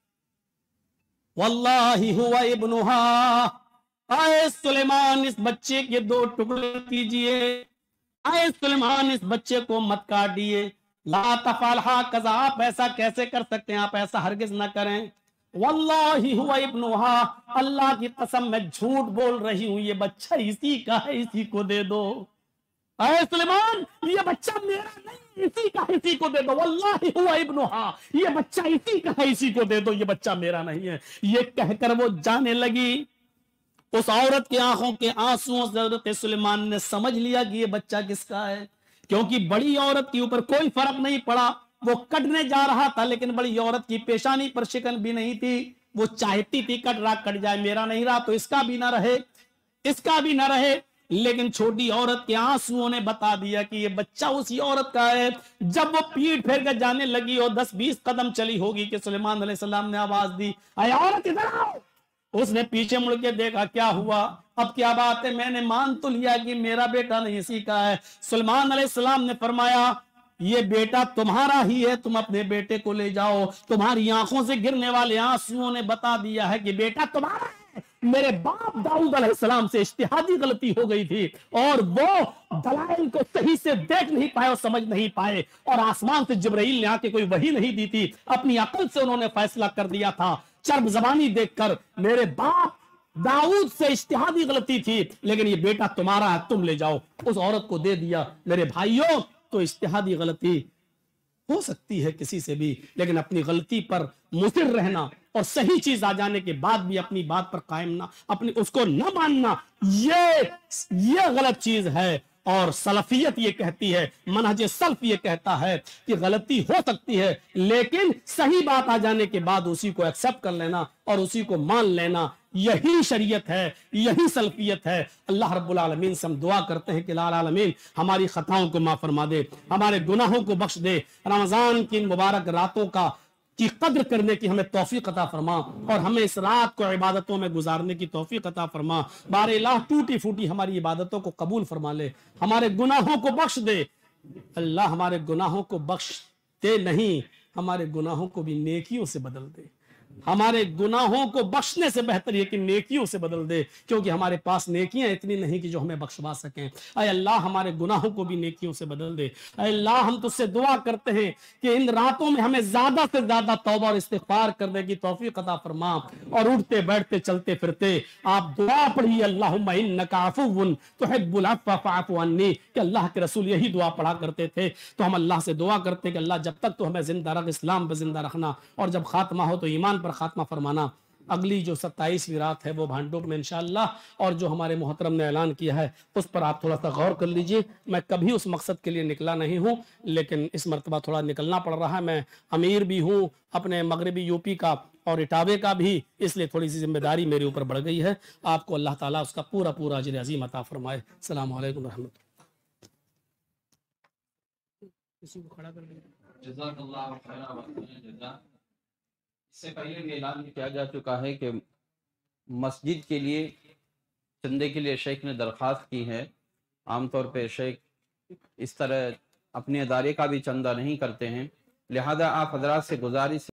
واللہ ہوا ابنہا، اے سلیمان اس بچے کے دو ٹکڑے کیجئے، اے سلیمان اس بچے کو مت کاٹیے، لا تفعلھا کذا، آپ ایسا کیسے کر سکتے ہیں، آپ ایسا ہرگز نہ کریں، واللہ ہوا ابنھا، اللہ کی قسم میں جھوٹ بول رہی ہوں، یہ بچہ اسی کا ہے، اسی کو دے دو۔ اے سلیمان یہ بچہ میرا نہیں، اسی کا اسی کو دے دو، واللہ ہوا ابنھا، یہ بچہ اسی کا ہے، اسی کو دے دو، یہ بچہ میرا نہیں ہے۔ یہ کہہ کر وہ جانے لگی۔ اس عورت کی آنکھوں کے آنسوؤں سے حضرت سلیمان نے سمجھ لیا کہ یہ بچہ کس کا ہے، کیونکہ بڑی عورت کے اوپر کوئی فرق نہیں پڑا، وہ کٹنے جا رہا تھا لیکن بڑی عورت کی پیشانی پر شکن بھی نہیں تھی، وہ چاہتی تھی کٹ رہا کٹ جائے، میرا نہیں رہا تو اس کا بھی نہ رہے، اس کا بھی نہ رہے، لیکن چھوٹی عورت کے آنسوؤں نے بتا دیا کہ یہ بچہ اسی عورت کا ہے۔ جب وہ پیٹ پھیر کر جانے لگی اور 10-20 قدم چلی ہوگی کہ سلیمان علیہ السلام نے آواز دی، اے عورت ادھر آؤ۔ اس نے پیچھے مڑ کے دیکھا، کیا ہوا، اب کیا بات ہے، میں نے مان تو لیا کہ میرا بیٹا نہیں اسی کا ہے۔ سلیمان علیہ السلام نے فرمایا یہ بیٹا تمہارا ہی ہے، تم اپنے بیٹے کو لے جاؤ، تمہاری آنکھوں سے گرنے والے آنسوؤں نے بتا دیا ہے کہ بیٹا تمہارا ہے۔ میرے باپ داؤد علیہ السلام سے اجتہادی غلطی ہو گئی تھی اور وہ دلائل کو صحیح سے دیکھ نہیں پائے اور سمجھ نہیں پائے، اور آسمان سے جبرائیل نے آ کے کوئی وحی نہیں دی تھی، اپنی عقل سے انہوں نے فیصلہ کر دیا تھا، چرب زبانی دیکھ کر۔ میرے باپ داؤد سے اجتہادی غلطی تھی لیکن یہ بیٹا تمہارا ہے، تم لے جاؤ۔ اس عورت کو دے دیا۔ میرے بھائیوں تو اجتہادی غلطی ہو سکتی ہے کسی سے بھی، لیکن اپنی غلطی پر مصر رہنا اور صحیح چیز آ جانے کے بعد بھی اپنی بات پر قائم نہ، اپنی اس کو نہ ماننا، یہ غلط چیز ہے۔ اور سلفیت یہ کہتی ہے، منہج سلف یہ کہتا ہے کہ غلطی ہو سکتی ہے لیکن صحیح بات آ جانے کے بعد اسی کو ایکسپٹ کر لینا اور اسی کو مان لینا، یہی شریعت ہے، یہی سلفیت ہے۔ اللہ رب العالمین سے ہم دعا کرتے ہیں کہ العالمین ہماری خطاؤں کو معاف فرما دے، ہمارے گناہوں کو بخش دے، رمضان کی مبارک راتوں کی قدر کرنے کی ہمیں توفیق عطا فرما اور ہمیں اس رات کو عبادتوں میں گزارنے کی توفیق عطا فرما۔ بار الہ ٹوٹی پھوٹی ہماری عبادتوں کو قبول فرما لے، ہمارے گناہوں کو بخش دے۔ اللہ ہمارے گناہوں کو بخشتے نہیں، ہمارے گناہوں کو بھی نیکیوں سے بدل دے۔ ہمارے گناہوں کو بخشنے سے بہتر یہ کہ نیکیوں سے بدل دے، کیونکہ ہمارے پاس نیکیاں اتنی نہیں کہ جو ہمیں بخشوا سکیں۔ اے اللہ ہمارے گناہوں کو بھی نیکیوں سے بدل دے۔ اے اللہ ہم تجھ سے دعا کرتے ہیں کہ ان راتوں میں ہمیں زیادہ سے زیادہ توبہ اور استغفار کرنے کی توفیق عطا فرما، اور اٹھتے بیٹھتے چلتے پھرتے آپ دعا پڑھیے، اللہم انک عفو تحب العفو فاعف عنی، کہ اللہ کے رسول یہی دعا پڑھا کرتے تھے۔ تو ہم اللہ سے دعا کرتے ہیں کہ اللہ جب تک تو ہمیں زندہ رکھ، اسلام پہ زندہ رکھنا، اور جب خاتمہ ہو تو ایمان پر خاتمہ فرمانا۔ اگلی جو 27ویں رات ہے وہ بھانڈوک میں انشاءاللہ، اور جو ہمارے محترم نے اعلان کیا ہے اس پر آپ تھوڑا سا غور کر لیجئے۔ میں کبھی اس مقصد کے لیے نکلا نہیں ہوں لیکن اس مرتبہ تھوڑا نکلنا پڑ رہا ہے، میں امیر بھی ہوں اپنے مغربی یو پی کا اور اٹاوے کا بھی، اس لیے تھوڑی سی ذمہ داری میرے اوپر بڑھ گئی ہے۔ آپ کو اللہ تعالیٰ اس کا پورا پورا اجر عظیم عطا فرمائے۔ السلام علیکم ورحمۃ اللہ۔ کسی کو کھڑا کر دیں۔ جزاک اللہ خیرا جزا۔ اس سے پہلے بھی اعلان کیا جا چکا ہے کہ مسجد کے لیے چندے کے لیے شیخ نے درخواست کی ہے۔ عام طور پہ شیخ اس طرح اپنے ادارے کا بھی چندہ نہیں کرتے ہیں، لہذا آپ حضرات سے گزارش